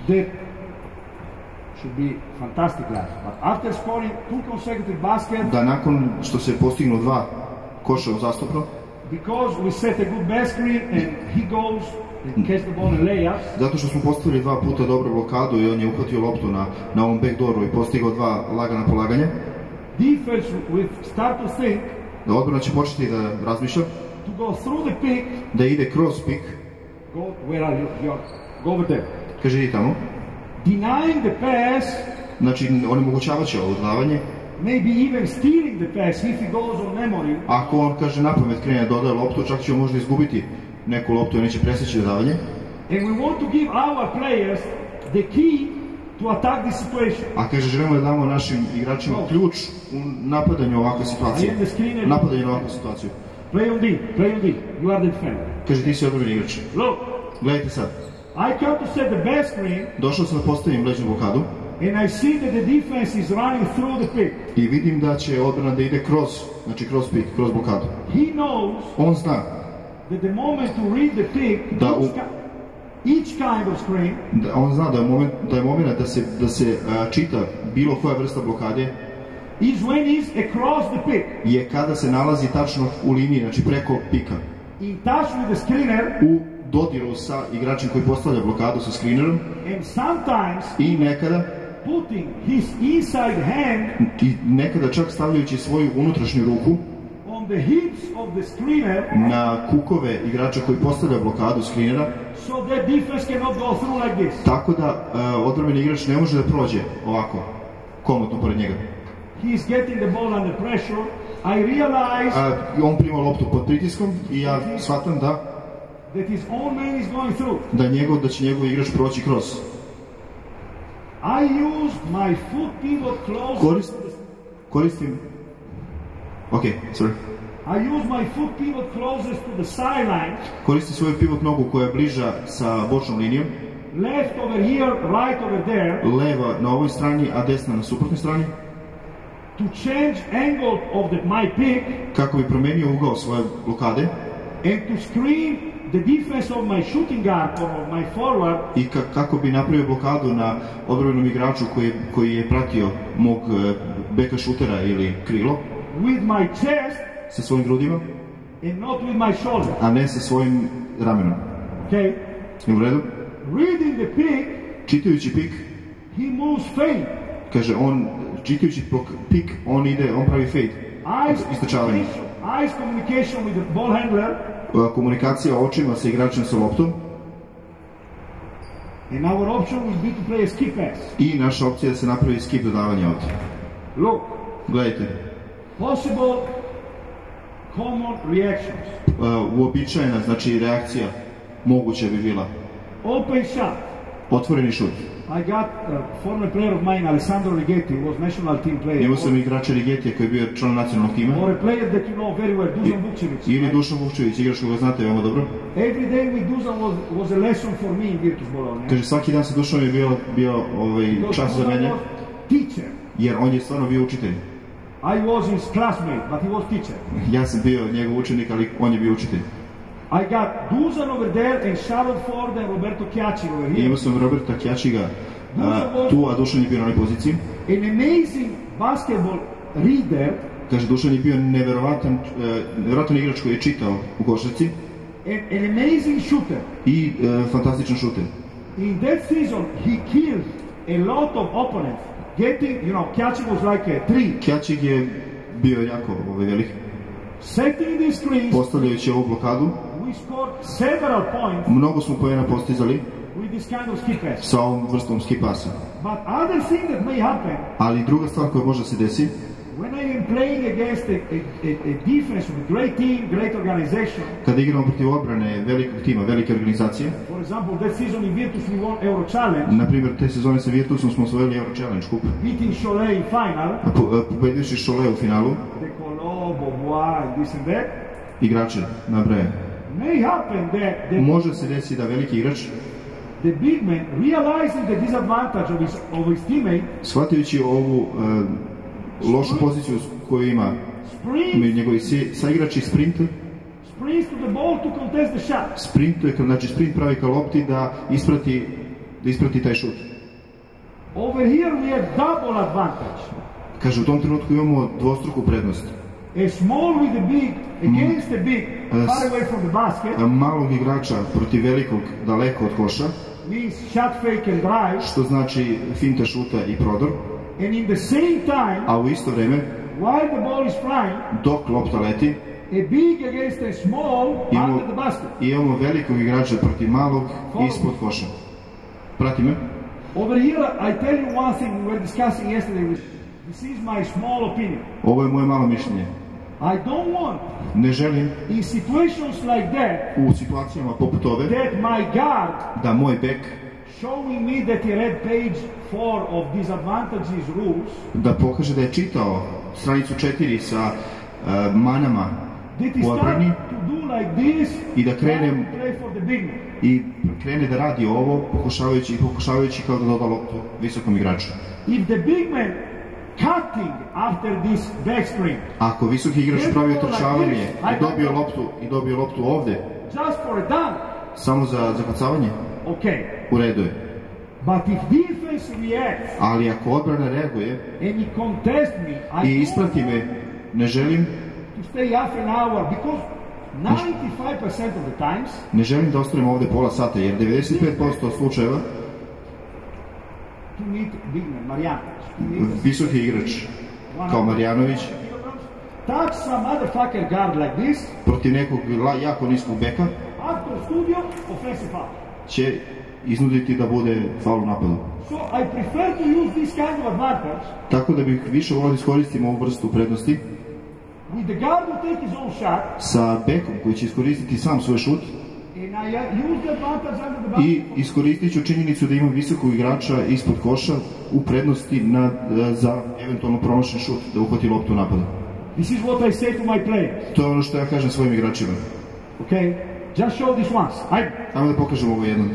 that should be fantastic laugh. But after scoring two consecutive baskets, da nakon što se postignu dva koša uzastopno, because we set a good back screen and he goes and catch the ball and layups, zato što smo postavili dva puta dobru blokadu i on je uhvatio loptu na, na ovom backdooru i postigao dva lagana polaganja, defense will start to think da odbrana će početi da razmišlja, to go through the pick, da ide kroz pik, go, where are you? You're, go over there. kaže idi tamo, Denying the pass, znači onemogućavat će ovo dodavanje, maybe even stealing the pass if he goes on memory. ako on kaže napamet krene da dodaje loptu, čak će on možda izgubiti neku loptu i neće presjeći dodavanje. And we want to give our players the key to attack this situation. A kaže želimo da damo našim igračima ključ u napadanju ovakve situacije, napadanju na ovakvu situaciju. Play on D, play on D, you are the defender. Kaže ti si odbrani igrač. Look, Gledajte sad, I come to set the back screen došao sam da postavim mrežnu blokadu and I see that the defense is running through the pick. i vidim da će odbrana da ide kroz, znači kroz pik, kroz blokadu. He knows On zna that the moment to read the pick, Da u- each, ki- each kind of screen, da, on zna da je moment, da je moment da se, da se a, čita bilo koja vrsta blokade is when he's across the pick, je kada se nalazi tačno u liniji, znači preko pika, in touch with the screener, u dodiru sa igračem koji postavlja blokadu sa screenerom and sometimes i nekada putting his inside hand i nekada čak stavljajući svoju unutrašnju ruku on the hips of the screener na kukove igrača koji postavlja blokadu screenera, so that defense cannot go through like this. tako da uh, odbrambeni igrač ne može da prođe ovako, komotno pored njega. He is getting the ball under pressure. I realize A, on prima loptu pod pritiskom i ja shvatam da, that his own man is going through. da, njegov, da će njegov igrač proći kroz. I use my foot pivot close Korist, to the, koristim... Ok, sorry. I use my foot pivot closest to the sideline, Koristim svoju pivot nogu koja je bliža sa bočnom linijom, left over here, right over there, leva na ovoj strani, a desna na suprotnoj strani, to change angle of the, my pick kako bi promenio ugao svoje blokade and to screen the defense of my shooting guard or of my forward i ka, kako bi napravio blokadu na odbrambenom igraču koji, koji je pratio mog e, beka šutera ili krilo with my chest sa svojim grudima, and not with my shoulder. a ne sa svojim ramenom. Okay? Je u redu? Reading the pick, Čitajući pik, he moves fade. kaže on, čitajući pik, on ide, on pravi fade, Eyes istočavanje. communication, eyes communication with the ball handler, Komunikacija očima sa igračem sa loptom and our option will be to play a skip pass. i naša opcija je da se napravi skip dodavanja ovdje. Look, Gledajte, possible common reactions. uh, uobičajena, znači reakcija moguća bi bila Open shot. otvoreni šut. I got a former player of mine, Alessandro Righetti, who was national team player. Imao sam igrača Rigetija koji je bio član nacionalnog tima. Or a player that you know very well, Dusan Vukčević. Ili Dušan Vukčević, igrač koga znate veoma dobro. Every day with Dusan was, was a lesson for me in Virtus Bologna. Kaže, svaki dan sa Dušanom je bio, bio ovaj, Because čas za Dusan mene, was teacher. jer on je stvarno bio učitelj. I was his classmate, but he was teacher. Ja sam bio njegov učenik, ali on je bio učitelj. I got Dusan over there and Sharon Ford and Roberto Chiaci over I here. imao sam Roberta Kjačiga a, tu, a Dušan je bio na onoj poziciji. An amazing basketball reader Kaže, Dušan je bio neverovatan, e, neverovatan igrač koji je čitao u košarci and an amazing shooter. i e, fantastičan šuter. In that season, he killed a lot of opponents. Getting, you know, Chiaci was like a tree. Kjačig je bio jako ovaj, velik. Setting these screens, Postavljajući ovu blokadu, we scored several points mnogo smo poena postizali with this kind of skip pass. sa ovom vrstom skip pasa. But other thing that may happen, Ali druga stvar koja može se desi, when I am playing against a, a, a, a defense with a great team, great organization, kada igramo protiv odbrane velikog tima, velike organizacije, for example, that season in Virtus we won Euro Challenge, na primjer te sezone sa Virtusom smo osvojili Euro Challenge kup, beating Cholet in final, pobedivši Cholet u finalu, De Colo, Beauvoir, and this and that, igrače nabraje. may happen that the, Može se desiti da veliki igrač, the big man, realizing the disadvantage of his, of his teammate, shvatajući ovu e, lošu poziciju koju ima sprints, njegovi saigrači, sprint, sprints to the ball to contest the shot. sprintuje, znači sprint pravi ka lopti da isprati da isprati taj šut. Over here we have double advantage. Kaže, u tom trenutku imamo dvostruku prednost. A small with a big against a big, far away from the basket. Malog igrača protiv velikog, daleko od koša. Means shot fake and drive. Što znači finta šuta i prodor. And in the same time, a u isto vreme, while the ball is flying, dok lopta leti, a big against a small imamo, under the basket. Imamo velikog igrača protiv malog ispod koša. Prati me? Over here, I tell you one thing we were discussing yesterday. This is my small opinion. Ovo je moje malo mišljenje. I don't want, ne želim, in situations like that, u situacijama poput ove, that my guard, da moj bek, showing me that he read page four of disadvantages rules, da pokaže da je čitao stranicu četiri sa uh, manama u odbrani like i da krene i krene da radi ovo pokušavajući i pokušavajući kao da doda loptu visokom igraču. If the big man cutting after this back screen, ako visoki igrač pravi otrčavanje i dobio loptu i dobio loptu ovde, just for a dunk, samo za zakucavanje, okay, u redu je. But if defense reacts, ali ako odbrana reaguje and he contest me, I i isprati me, ne želim to stay half an hour because ninety-five percent of the times, ne želim da ostanem ovde pola sata, jer devedeset pet posto slučajeva to meet big man, Marjanović, visoki igrač kao Marjanović touch some motherfucker guard like this, protiv nekog jako niskog beka, after studio, offensive foul, će iznuditi da bude faul u napadu. So I prefer to use this kind of advantage. Tako da bih više volio da iskoristim ovu vrstu prednosti with the guard who take his own shot, sa bekom koji će iskoristiti sam svoj šut, and I use the advantage under the basket, i iskoristit ću činjenicu da imam visokog igrača ispod koša u prednosti na, za eventualno promašen šut da uhvati loptu u napadu. This is what I say to my players. To je ono što ja kažem svojim igračima. Okay, just show this once. Ajde. Ajmo da pokažemo ovo jednom.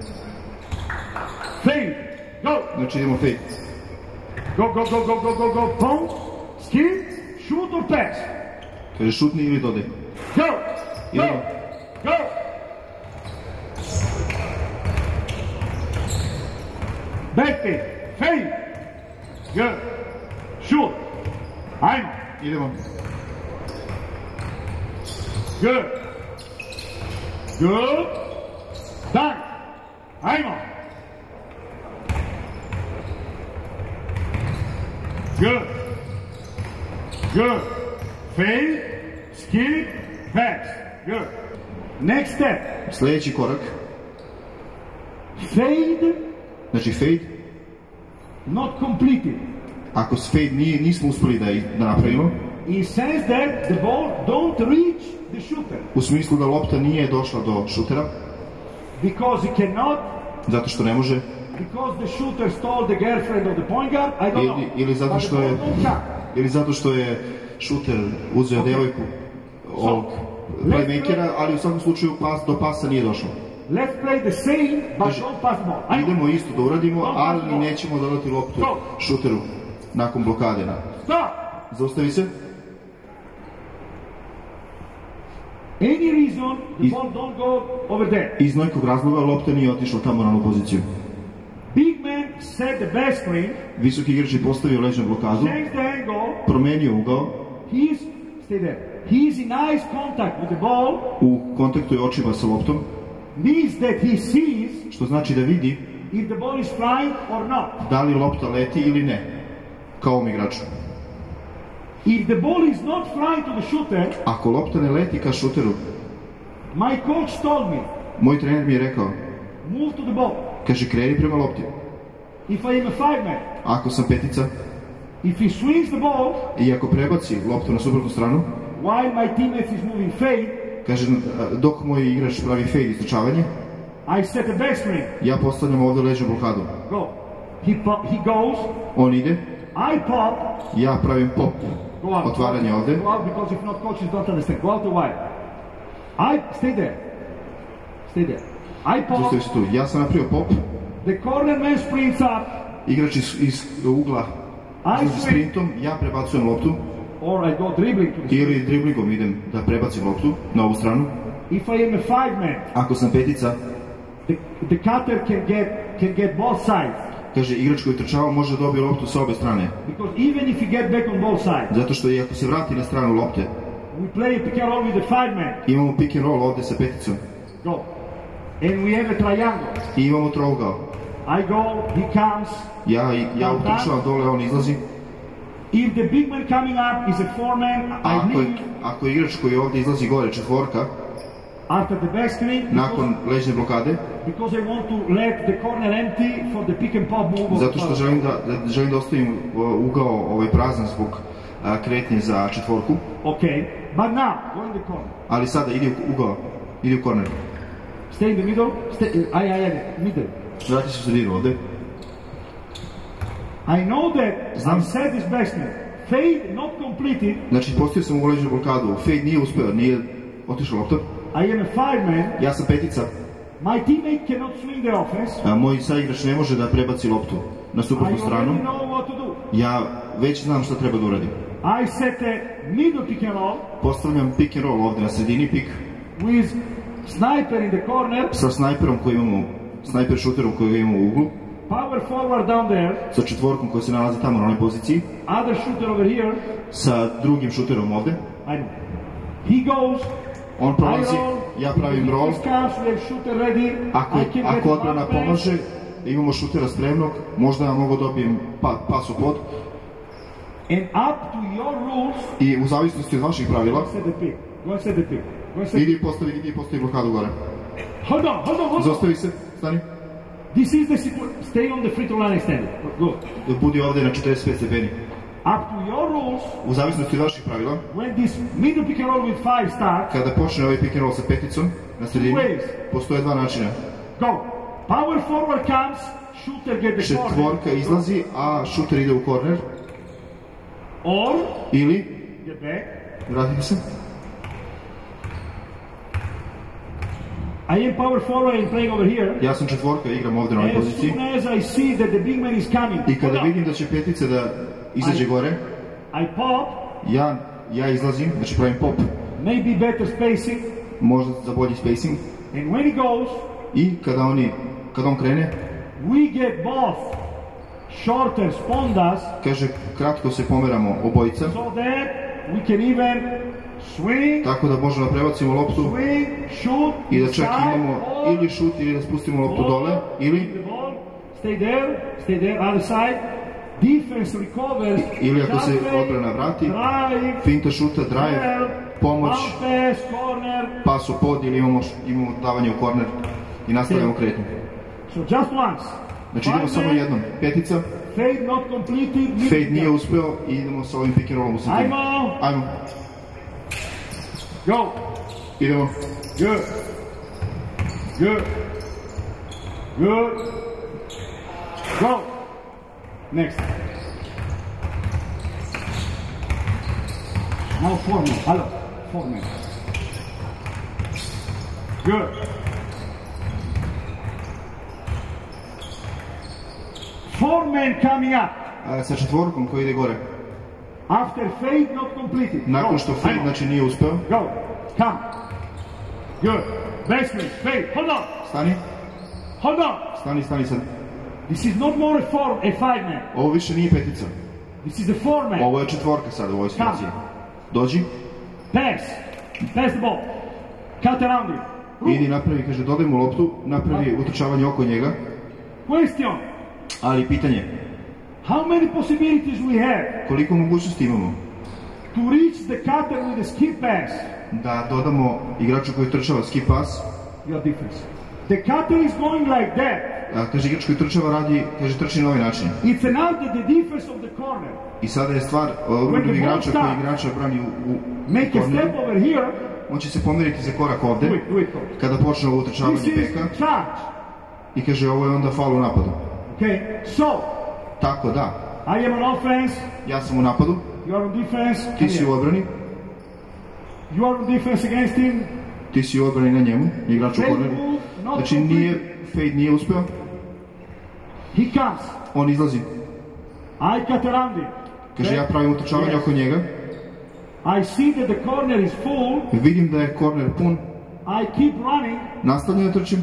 Fade, go! Znači idemo fade. Go, go, go, go, go, go, go, pound, skip, shoot or pass. Kaže šutni ili dodaj. Go, go, Idemo. go! Back fade, fade, good, shoot, ajmo. Idemo. Good, good, dunk, ajmo. Good. Good. Fade, skip, pass. Good. Next step. Sljedeći korak. Fade. Znači fade. Not completed. Ako s fade nije, nismo uspeli da, da napravimo. In sense that the ball don't reach the shooter. U smislu da lopta nije došla do šutera. Because he cannot. Zato što ne može. Because the shooter stole the girlfriend of the point guard, I don't ili, know. Ili zato što je ili zato što je šuter uzeo okay. devojku ovog so, playmakera, ali u svakom slučaju pas, do pasa nije došlo. Let's play the same, but znači, don't pass the ball. Idemo isto da uradimo, ali nećemo dodati loptu Stop. šuteru nakon blokade. Stop! Zaustavi se. Any reason the ball don't go over there. Iz nekog razloga lopta nije otišla tamo na onu poziciju. Big man set the back screen. Visoki igrač je postavio leđnu blokadu. Changed the angle. Promenio ugao. He's stay there. He's in eye contact with the ball. U kontaktu je očima sa loptom. Means that he sees. Što znači da vidi if the ball is flying or not. Da li lopta leti ili ne. Kao ovom igraču. If the ball is not flying to the shooter. Ako lopta ne leti ka šuteru. My coach told me. Moj trener mi je rekao. Move to the ball. Kaže, kreni prema lopti. If I am a five man. Ako sam petica. If he swings the ball. I ako prebaci loptu na suprotnu stranu. While my teammates is moving fade. Kaže, dok moj igrač pravi fade istočavanje. I set a back screen. Ja postavljam ovdje leđnu blokadu. Go. He, pop, he goes. On ide. I pop. Ja pravim pop. Go out. Otvaranje ovdje. Go out because if not coaches don't understand. Go out the wide. I stay there. Stay there. I pop. Zostavi se tu. Ja sam napravio pop. The corner man sprints up. Igrač iz, iz ugla izlazi sprintom, ja prebacujem loptu. Or I go dribbling to the ili driblingom idem da prebacim loptu na ovu stranu. If I am a five man. Ako sam petica. the, the cutter can get, can get both sides. Kaže, igrač koji trčava može dobiti loptu sa obe strane. Because even if you get back on both sides, Zato što i ako se vrati na stranu lopte, we play a pick and roll with the five man. imamo pick and roll ovde sa peticom. Go. And we have a triangle. I imamo trougao. I go, he comes. Ja, ja utrčavam dole, on izlazi. If the big man coming up is a four man, I Ako je, leave ako je igrač koji ovde izlazi gore, četvorka, after the back screen nakon leđne blokade, because I want to let the corner empty for the pick and pop move. zato što želim da, da, želim da ostavim ugao ovaj prazan zbog a, kretnje za četvorku. Okay, but now, go in the corner. Ali sada ide u ugao, ide u korner. Stay in the middle, stay, I, I, I, middle. Vrati se u sredinu ovde. I know that Znam. I set this baseman. Fade not completed. Znači, postavio sam u leđnu blokadu. Fade nije uspeo, nije otišao lopta. I am a five man. Ja sam petica. My teammate cannot swing the offense. A moj saigrač ne može da prebaci loptu na I suprotnu stranu. already know what to do. Ja već znam šta treba da uradim. I set a middle pick and roll Postavljam pick and roll ovde na sredini, pick with sniper in the corner, sa snajperom koji imamo, snajper šuterom koji imamo u uglu, power forward down there, sa četvorkom koji se nalazi tamo na onoj poziciji, other shooter over here. sa drugim šuterom ovde. I know. He goes. On prolazi, I roll. ja pravim roll. If he comes, we have shooter ready. Ako, I can get ako one odbrana pass. pomaže, imamo šutera spremnog, možda ja mogu dobijem pa, pas u pod. And up to your rules, I u zavisnosti od vaših pravila, go set the pick. Go set the pick. Go set. idi i postavi, idi i postavi blokadu gore. Hold on, hold on, hold on. Zostavi se, stani. This is the situation. Stay on the free throw line extended. Good. Budi ovde na četrdeset pet stepeni. Up to your rules, U zavisnosti od vaših pravila, when this middle pick and roll with five starts, kada počne ovaj pick and roll sa peticom na sredini, Ways. postoje dva načina. go. Power forward comes, shooter get the corner. Četvorka izlazi, a šuter ide u korner. Or, Ili, get back. vratite se, I am power forward and playing over here. ja sam četvorka, igram ovde na ovoj As poziciji. soon as I see that the big man is coming, I kada hold on. vidim da će petica da izađe gore, I pop, ja, ja izlazim, znači pravim pop, maybe better spacing, možda za bolji spacing. and when he goes, I kada, oni, kada on krene, we get both shorter spondas kaže, kratko se pomeramo obojica, so that we can even swing, tako da možemo da prebacimo loptu swing, shoot, i da čak inside, imamo or ili šut ili da spustimo loptu ball, dole, ili, the ball, stay there, stay there, other side, defense recovers, ili ako se jump fake, odbrana vrati, drive, finta šuta, drive, help, pomoć, bounce pass, corner. pas u pod ili imamo, imamo davanje u korner i nastavljamo kretnju. So just once. Znači idemo Five samo man, jednom, petica, fade not completed. fade nije uspeo i idemo sa ovim pick and rollom u sredini. Ajmo. Ajmo, Go. idemo. Good. Good. Good. Go. Next. Now four men. Hello. Four men. Good. Four men coming up. A, sa četvorkom koji ide gore. After fade not completed. Nakon Go. što fade, Ajmo. znači nije uspeo, Go. Come. Good. Basement. Fade. Hold on. stani, Hold on. stani, stani sad. This is not more a four, a five man. Ovo više nije petica, This is a four man. ovo je četvorka sad u ovoj situaciji. Dođi, Pass. Pass the ball. Cut around him. idi napravi, kaže, dodaj mu loptu, napravi utrčavanje oko njega, Question. ali pitanje, How many possibilities we have koliko mogućnosti imamo to reach the cutter with a skip pass? da dodamo igraču koji trčava skip pas, Your defense. The cutter is going like that. a, kaže, igrač koji trčava radi, kaže, trči na ovaj način. It's another the defense of the corner. I sada je stvar uh, igrača koji igrača brani u, u Make a korneru. step over here. On će se pomeriti za korak ovde, Do it, do it, coach. kada počne ovo This utrčavanje is beka, charge. i kaže, ovo je onda faul u napadu. Okay. So, Tako da, I am on offense. ja sam u napadu, You are on defense. ti Come si here. u odbrani, You are on defense against him. ti si u odbrani na njemu, igrač u Fade korneru. move, not Znači, complete. nije, fade nije uspeo, He comes. on izlazi. I cut around him. Kaže, ja pravim utrčavanje Yes. oko njega, I see that the corner is full. vidim da je korner pun, I keep running. nastavljam da trčim,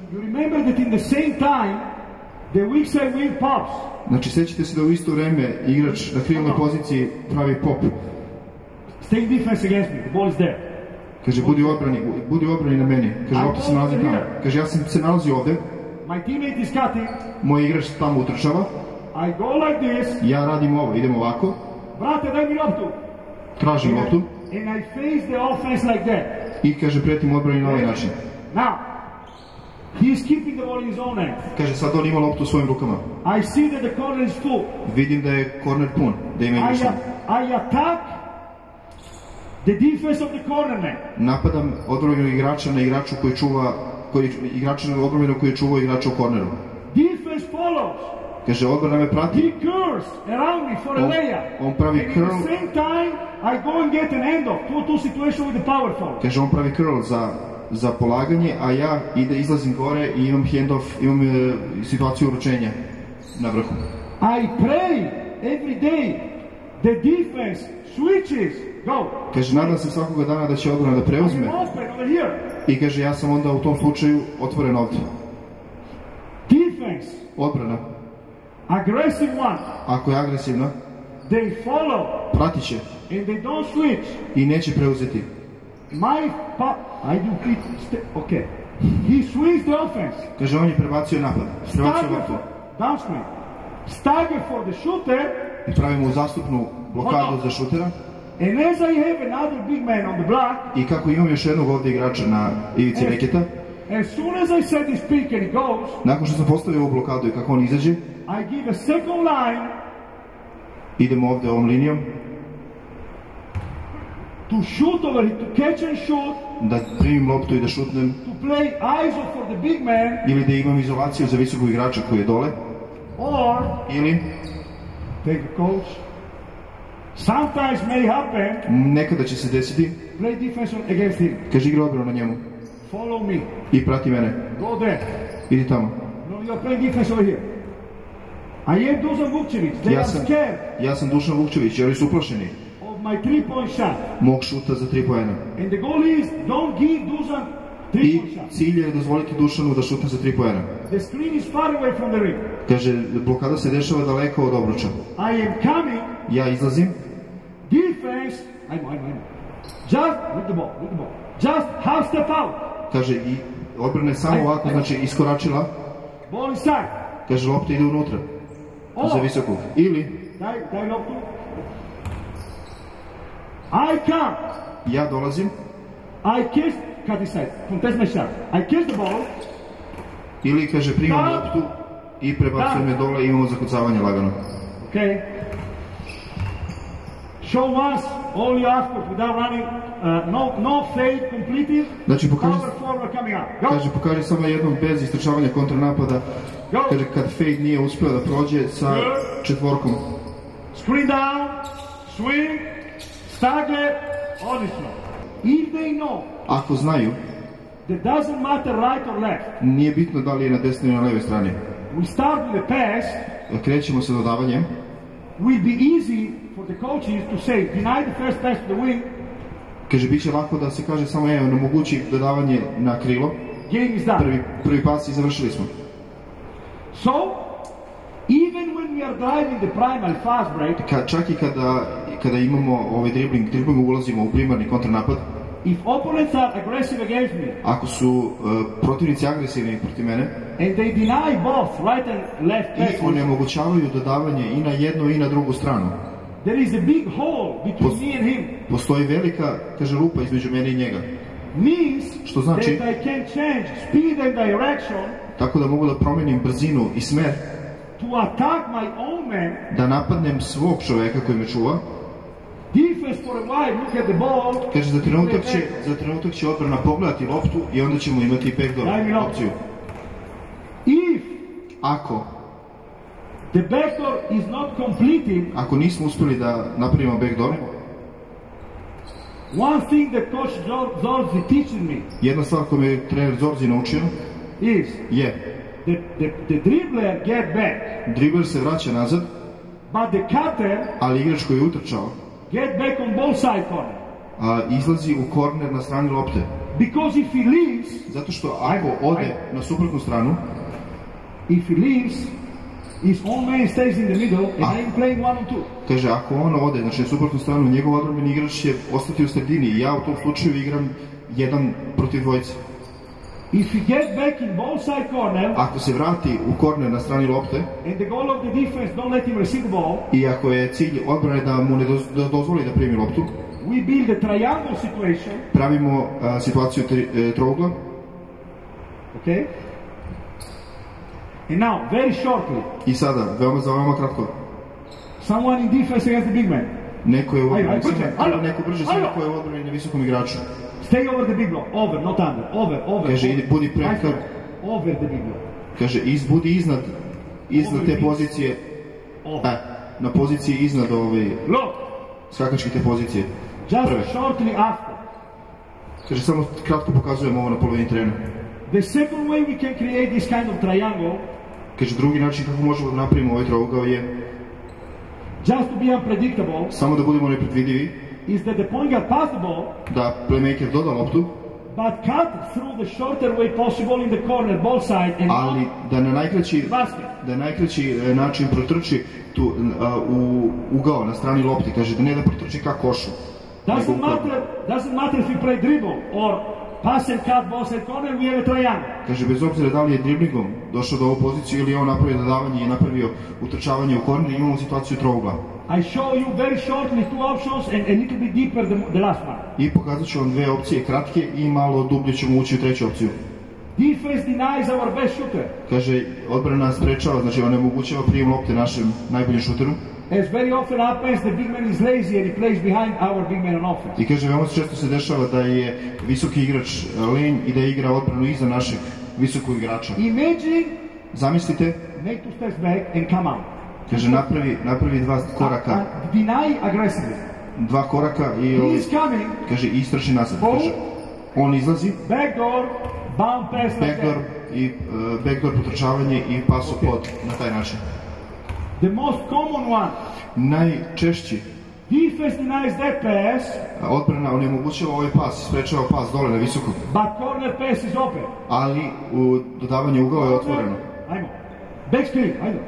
You remember that in the same time, the weak side wing pops. Znači, sećate se da u isto vreme igrač na krilnoj poziciji pravi pop. Stay in defense against me, the ball is there. Kaže, budi odbrani, budi odbrani na meni. Kaže, lopta se nalazi tamo. Kaže, ja sam se nalazi ovde. My teammate is cutting. Moj igrač tamo utrčava. I go like this. Ja radim ovo, idem ovako. Brate, daj mi loptu. Tražim loptu. And I face the offense like that. I kaže, pretim odbrani na ovaj način. Now, he is keeping the ball in his own hands. Kaže, sad on ima loptu u svojim rukama. I see that the corner is full. Vidim da je korner pun, da ima igrač. I, I attack the defense of the corner man. Napadam odbranjenog igrača na igraču koji čuva, koji, igrača na odbranjenog koji čuva igrača u korneru. Defense follows. Kaže, odbrana me prati. He curls around me for a on, layup. On pravi and curl. at the same time, I go and get an end off. two two situation with the power foul. Kaže, on pravi curl za, za polaganje, a ja ide, izlazim gore i imam handoff, imam e, situaciju uručenja na vrhu. I pray every day the defense switches. Go. Kaže, nadam se svakoga dana da će odbrana da preuzme. I kaže, ja sam onda u tom slučaju otvoren ovdje. Defense. Odbrana. Aggressive one. Ako je agresivna, they follow. Pratit će. And they don't switch. I neće preuzeti. My pa I do fit. Okay. He switched the offense. Kaže, on je prebacio napad. Prebacio loptu. Downscreen. Stagger for the shooter. I pravimo zastupnu blokadu za šutera. And as I have another big man on the block. I kako imam još jednog ovdje igrača na ivici reketa. As soon as I set this pick and he goes. Nakon što sam postavio ovu blokadu i kako on izađe. I give a second line. Idemo ovdje ovom linijom. To shoot over, to catch and shoot. Da primim loptu i da šutnem. To play I S O for the big man. Ili da imam izolaciju za visokog igrača koji je dole. Or. Ili. Take a coach. Sometimes may happen. Nekada će se desiti. Play defense against him. Kaže, igra odbranu na njemu. Follow me. I prati mene. Go there. Idi tamo. No, you are playing defense over here. I am Dusan Vukčević. They ja are sam, scared. Ja sam Dušan Vukčević, jer oni su uplašeni. Of my three point shot. Mog šuta za tri poena. And the goal is don't give Dusan three point shot. I cilj je dozvoliti Dušanu da šutne za tri poena. The screen is far away from the ring. Kaže, blokada se dešava daleko od obruča. I am coming. Ja izlazim. Defense. Ajmo, ajmo, ajmo. Just with the ball, with the ball. Just half step out. Kaže, i odbrana je samo ovako, znači iskoračila. Ball inside. Kaže, lopta ide unutra. Oh. Za visoku. Ili. Daj, daj loptu. I come. Ja dolazim. I catch, cut inside. Contest my shot. I catch the ball. Ili, kaže, primam da. loptu i prebacujem je dole i imamo zakucavanje lagano. Okay. Show once, all you ask for without running, uh, no, no fade completed, znači, pokaži, power forward coming out. Go. Kaže, pokaži samo jednom bez istrčavanja kontranapada. Go. Kaže, kad fade nije uspio da prođe sa Good. četvorkom. Screen down, swing, stagger, odlično. If they know, ako znaju, that doesn't matter right or left. Nije bitno da li je na desnoj ili na levoj strani. We start with the pass. Krećemo sa dodavanjem. Will be easy for the coaches to say, deny the first pass to the wing. Kaže, bit će lako da se kaže samo evo, omogući dodavanje na krilo. Game is done. Prvi, prvi pas i završili smo. So, even when we are driving the primal fast break, Ka, čak i kada, kada imamo ovaj dribbling, dribbling ulazimo u primarni kontranapad. If opponents are aggressive against me, ako su uh, protivnici agresivni protiv mene, and they deny both right and left passes, i onemogućavaju dodavanje i na jednu i na drugu stranu, there is a big hole between Pos, me and him. Postoji velika, kaže, rupa između mene i njega. Means što znači that I can change speed and direction, tako da mogu da promenim brzinu i smer, to attack my own man, da napadnem svog čoveka koji me čuva. Defense for a while, look at the ball. Kaže, za trenutak će, za trenutak će odbrana pogledati loptu i onda ćemo imati backdoor opciju. If ako the backdoor is not completed, ako nismo uspeli da napravimo backdoor, one thing that coach Zorzi teaches me, jedna stvar koju me trener Zorzi naučio, is je the, the, the dribbler get back. Dribler se vraća nazad, but the cutter, ali igrač koji je utrčao, get back on both side corner. A izlazi u korner na strani lopte. Because if he leaves, Zato što ako ode na suprotnu stranu, if he leaves, his own man stays in the middle and Ah. I'm playing one on two. kaže, ako on ode, znači na suprotnu stranu, njegov odbrambeni igrač će ostati u sredini i ja u tom slučaju igram jedan protiv dvojice. If he gets back in ball side corner Ako se vrati u korner na strani lopte and the goal of the defense don't let him receive the ball, i ako je cilj odbrane da mu ne doz, da dozvoli da primi loptu, we build a triangle situation, pravimo a, situaciju tri, e, trougla. okay? And now, very shortly, I sada, veoma za veoma kratko, someone in defense against the big man. neko je u Ajde, odbrani, ajde, samo- ajde, treba ajde. neko brže, samo neko je u odbrani na visokom igraču. Stay over the big block, over, not under, over, over. Kaže, over. ide- budi pre- My friend, over the big block. Kaže, iz, budi iznad, iznad te pozicije, Over. e, na poziciji iznad ove, Look, skakačke te pozicije. just Prve. shortly after. Kaže, samo kratko pokazujemo ovo na polovini terena. The second way we can create this kind of triangle, Kaže, drugi način kako možemo da napravimo ovaj trougao je just to be unpredictable, samo da budemo nepredvidivi, is that the point guard pass the ball, da playmaker doda loptu, but cut through the shorter way possible in the corner, ball side, and ali da na najkraći, basket. da na najkraći e, način protrči tu, a, u ugao na strani lopti. Kaže, da ne da protrči ka košu. nego Doesn't u korner. matter, doesn't matter if we play dribble or pass and cut, ball side corner, we have a triangle. Kaže, bez obzira da li je driblingom došao do ovu poziciju ili je on napravio dodavanje i napravio utrčavanje u korner, imamo situaciju trougla. I show you very shortly two options and a little bit deeper the, the last one. I pokazat ću vam dve opcije kratke i malo dublje ćemo ući u treću opciju. Defense denies our best shooter. Kaže, odbrana sprečava, znači onemogućava prijem lopte našem najboljem šuteru. As very often happens, the big man is lazy and he plays behind our big man on offense. I kaže, veoma često se dešava da je visoki igrač e, lenj i da igra odbranu iza našeg visokog igrača. Imagine, Zamislite, make two steps back and come out. kaže, napravi, napravi dva koraka, And deny aggressively. dva koraka i He ovaj, is coming, kaže, istraši nazad. Kaže, on izlazi, back door, bound pass like backdoor that. i uh, backdoor potrčavanje i pas u pod na taj način. The most common one. Najčešći Defense denies that pass, a, odbrana onemogućava ovaj pas, sprečava pas dole na visoko, but corner pass is open. ali u dodavanje ugao je otvoreno. Ajmo. Back screen, ajmo.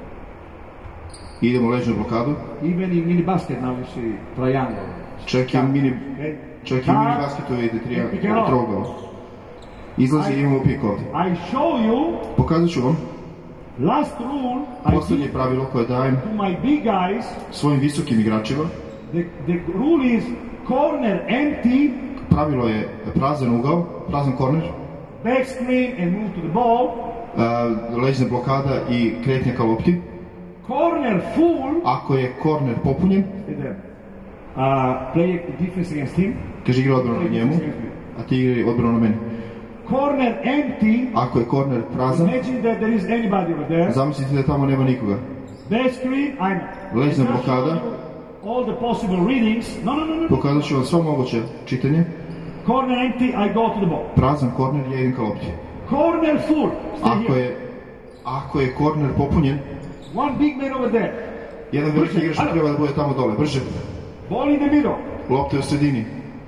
Idemo ležnu blokadu, Even in mini basket now you see triangle. čak i u mini, Okay? čak i u mini basketu vidi tri- trougao. Izlazi i imamo pik ovdje. I show you Pokazat ću vam last rule I posljednje give pravilo koje dajem to my big guys. svojim visokim igračima. The, the rule is corner empty, Pravilo je prazan ugao, prazan korner, back screen and move to the ball. uh, ležna blokada i kretnja ka lopti. Corner full, Ako je korner popunjen, stay there. Uh, play defense against him. kaže, igra odbranu na njemu, a ti igra odbranu na meni. Corner empty, Ako je korner prazan, imagine that there is anybody over there. zamislite da tamo nema nikoga. Back screen, I'm Ležna I just blokada. show you all the possible readings. No, no, no, no, no. Pokazat ću vam sva moguće čitanje. Corner empty, I go to the ball. Prazan korner, ja idem ka lopti. Corner full, stay Ako here. je, ako je korner popunjen, One big man over there. jedan veliki igrač treba da bude tamo dole. Brže, Ball in the middle. lopta je u sredini.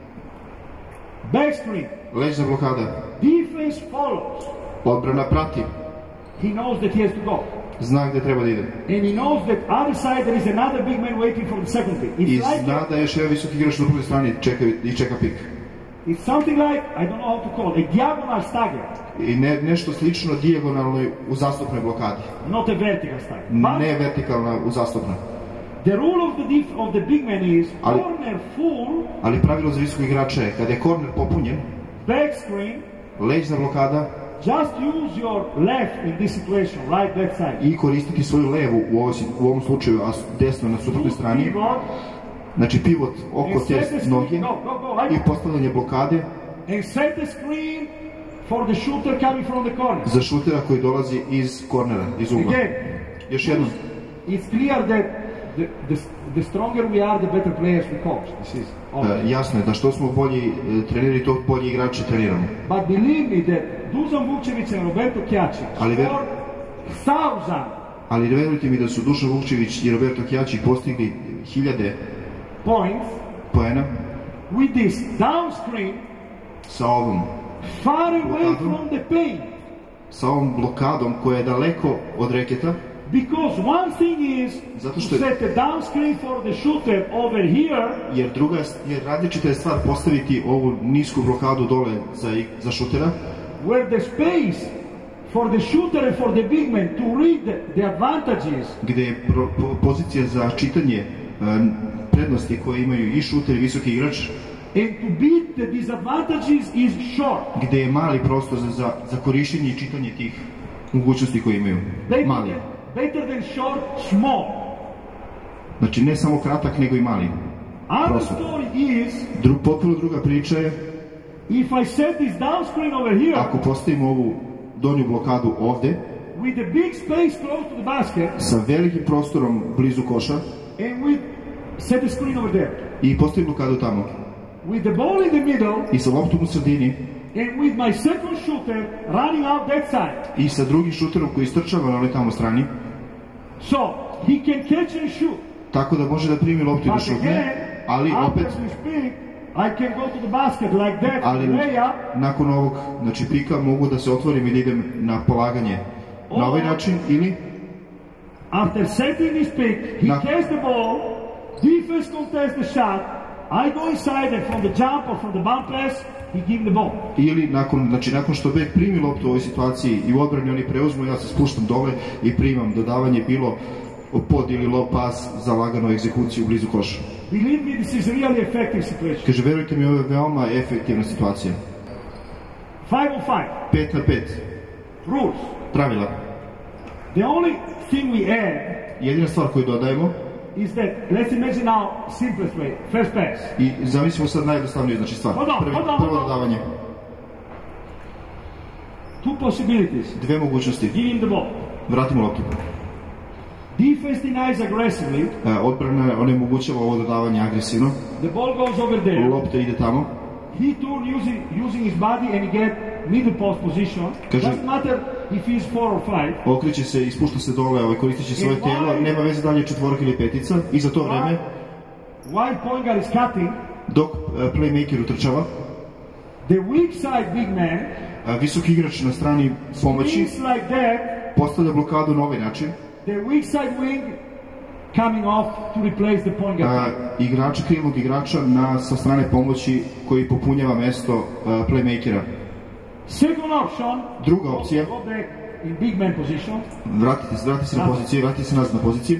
Back screen. Ležna blokada. Defense follows. Odbrana prati. He knows that he has to go. Zna gde treba da ide. And he knows that other side there is another big man waiting for the second pick. I It's like zna da je još jedan visoki igrač na drugoj strani čeka, i čeka pik. it's something like, I don't know how to call it, a diagonal stagger, I ne, nešto slično dijagonalno u zastupnoj blokadi. not a vertical stagger. But Ne vertikalna u zastupnoj. the rule of the def of the big man is Ali- corner full, Ali pravilo za visokog igrača je, kada je korner popunjen, back screen, ležna blokada just use your left in this situation, right, left side. i koristiti svoju levu u, ovoj, si- u ovom slučaju, a s- desno na suprotnoj strani. Pivot, Znači pivot oko and set the te screen, noge go, go, go, i I, postavljanje blokade and set the screen for the shooter coming from the corner. za šutera koji dolazi iz kornera, iz ugla. Again, Još jednom, it's clear that the, the, the stronger we are, the better players we coach. This is obvious. e, jasno je da što smo bolji e, treneri, to bolji igrači treniramo. But believe me that Dusan Vukčević and Roberto Kjačić Ali ver- scored thousand Ali verujte mi da su Dušan Vukčević i Roberto Kjačić postigli hiljade points poena with this down screen sa ovom far away blokadom, from the paint. sa ovom blokadom koja je daleko od reketa, Because one thing is Zato to što je- set a down screen for the shooter over here, jer druga jer različita je stvar postaviti ovu nisku blokadu dole za, za šutera, where the space for the shooter and for the big man to read the, the advantages gde je pro, po, pozicija za čitanje e, prednosti koje imaju i šuter i visoki igrač, and to beat the disadvantages is short. gde je mali prostor za, za, za korišćenje i čitanje tih mogućnosti koje imaju. Better, Mali. than, better than short, small. Znači ne samo kratak, nego i mali. Other Prostor. story is, Dru, potpuno druga priča je if I set this down screen over here, ako postavimo ovu donju blokadu ovde, with the big space close to the basket, sa velikim prostorom blizu koša and with, set the screen over there, i postavimo blokadu tamo, with the ball in the middle, i sa loptom u sredini, and with my second shooter running out that side. i sa drugim šuterom koji istrčava na onoj tamo strani, So, he can catch and shoot. tako da može da primi loptu i da But šutne, again, ali after opet, this pick, I can go to the basket like that, ali layup, nakon ovog, znači pika, mogu da se otvorim i da idem na polaganje na ovaj način, ili after setting this pick, he Na- catches the ball, defense contests the shot, I go inside and from the jump or from the bounce pass, he give the ball. ili nakon, znači nakon što bek primi loptu u ovoj situaciji i u odbrani oni preuzmu, ja se spuštam dole i primam dodavanje bilo pod ili low pas za laganu egzekuciju blizu koša. Believe me, this is a really effective situation. Kaže, verujte mi, ovo je veoma efektivna situacija. Five on five, Pet na pet, rules. pravila. The only thing we add Jedina stvar koju dodajemo, is that, let's imagine now, simplest way, first pass. i zamislimo sad najjednostavniju, znači stvar. Hold on, Prvi, hold on, prvo hold on. dodavanje, Two possibilities. dve mogućnosti, Give him the ball. vratimo loptu. Defense denies aggressively. E, odbrana onemogućava ovo dodavanje agresivno, The ball goes over there. lopta ide tamo, He turn using using his body and he get middle post position. Kaže- Doesn't matter if he's four or five. okreće se i spušta se dole, ovaj, koristit će svoje tijelo, nema veze da li je četvorka ili petica, i za to vreme, While point guard is cutting, dok e, playmaker utrčava, the weak side big man a, visoki igrač na strani pomoći is like that. postavlja blokadu na ovaj način, The weak side wing coming off to replace the point guard. a, igrača, krilnog igrača na, sa strane pomoći koji popunjava mesto a, playmakera. Second option. Druga opcija, Go back in big man position. vratite se, vratite se na poziciju, vratite se nazad na poziciju.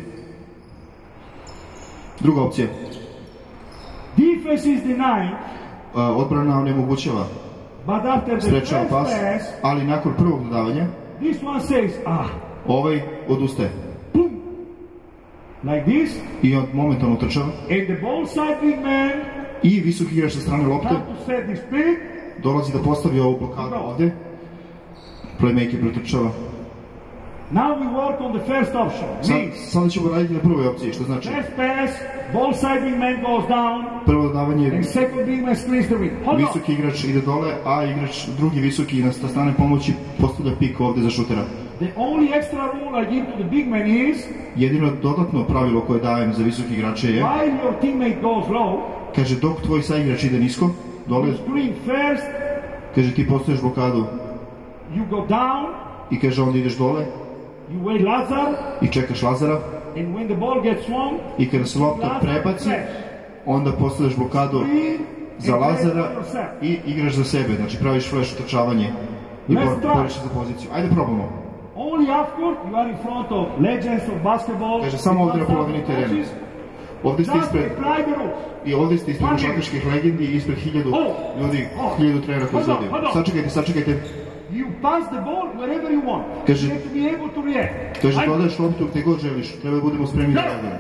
Druga opcija, Defense is denying, a, odbrana onemogućava, but after the sprečava first pas, pass, ali nakon prvog dodavanja, this one says, ah, ovaj odustaje. boom, like this, I on momentalno utrčava. and the ball side big man I visoki igrač sa strane lopte have to set this pick. dolazi da postavi ovu blokadu ovde. Playmaker pretrčava. Now we work on the first option. Sad, Means, sada ćemo raditi na prvoj opciji, što znači first pass, ball side big man goes down, prvo dodavanje, and second big man screens the wing. Hold on. visoki igrač ide dole, a igrač drugi visoki na sa strane pomoći postavlja pik ovde za šutera. The only extra rule I give to the big man is, Jedino dodatno pravilo koje dajem za visoki igrače je, while your teammate goes low, kaže, dok tvoj saigrač ide nisko, dole, you screen first, kaže, ti postaviš blokadu you go down, i kaže, onda ideš dole you wait Lazar, i čekaš Lazara, and when the ball gets swung, i kada se lopta Lazar prebaci, flash. onda postavljaš blokadu Screen, za and Lazara play for yourself. i igraš za sebe, znači praviš flash utrčavanje i Let's bor- try. boriš se za poziciju. Ajde probamo. Only after you are in front of legends of basketball. Kaže, samo ovde na polovini terena. coaches, Ovde ste Just ispred, apply the rules. i ovde ste ispred One košarkaških legendi i ispred hiljadu Oh. ljudi, Oh. hiljadu trenera koji Hold on, znaju. hold on. Sačekajte, sačekajte. You pass the ball wherever you want. Kaže- You have to be able to react. Kaže, Ajde. dodaješ loptu gde god želiš, treba da budemo spremni da Da. reagujemo.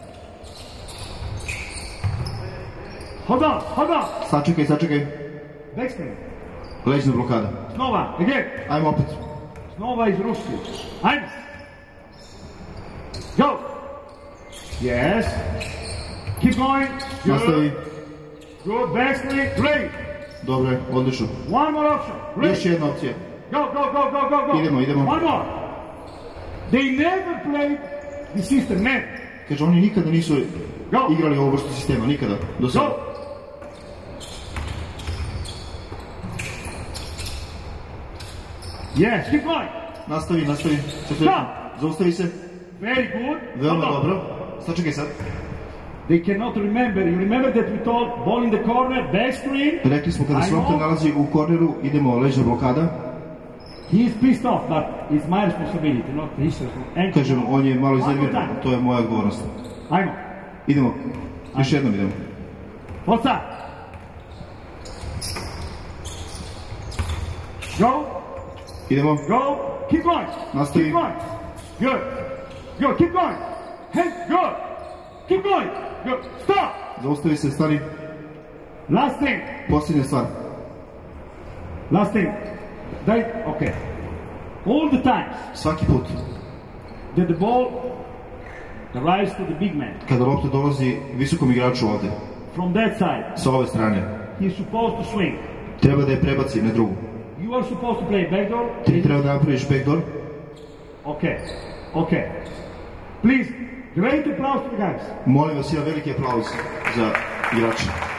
Hold on, hold on. Sačekaj, sačekaj. Backspin. Leđna blokada. Snova, again. Ajmo opet. Snova iz Ruski. Ajde. Go. Yes. Keep going. Good. Nastavi. Good. Backspin. Great. Dobro je, odlično. One more option. Great. Još jedna opcija. Go, go, go, go, go, go. Idemo, idemo. One more. They never played the system, man. Kaže, oni nikada nisu Go. igrali ovu vrstu sistema, nikada, do sada. Go. Yes, keep going. Nastavi, nastavi. Stop. Zaustavi se. Very good. Veoma Hold on. dobro. Sačekaj sad. They cannot remember. You remember that we told ball in the corner, back screen. Rekli smo kada se I lopta know. nalazi u korneru, idemo ležna blokada. He is pissed off, but it's my responsibility, not his responsibility. Kažem, on je malo One more iznerviran, time. to je moja odgovornost. Ajmo. Idemo. Još jednom idemo. What's up? Go. Idemo. Go. Keep going. Nastavi. Keep going. Good. Good. Keep going. Hey, good. Keep going. Good. Stop. Zaustavi se, stani. Last thing. Posljednja stvar. Last thing. They, okay. All the times Svaki put that the ball arrives to the big man kada lopta dolazi visokom igraču ovde, from that side, sa ove strane, he's supposed to swing. treba da je prebaci na drugu. You are supposed to play backdoor. Ti treba da napraviš backdoor. Okay. Okay. Please, great applause to the guys. Molim vas, jedan veliki aplauz za igrača.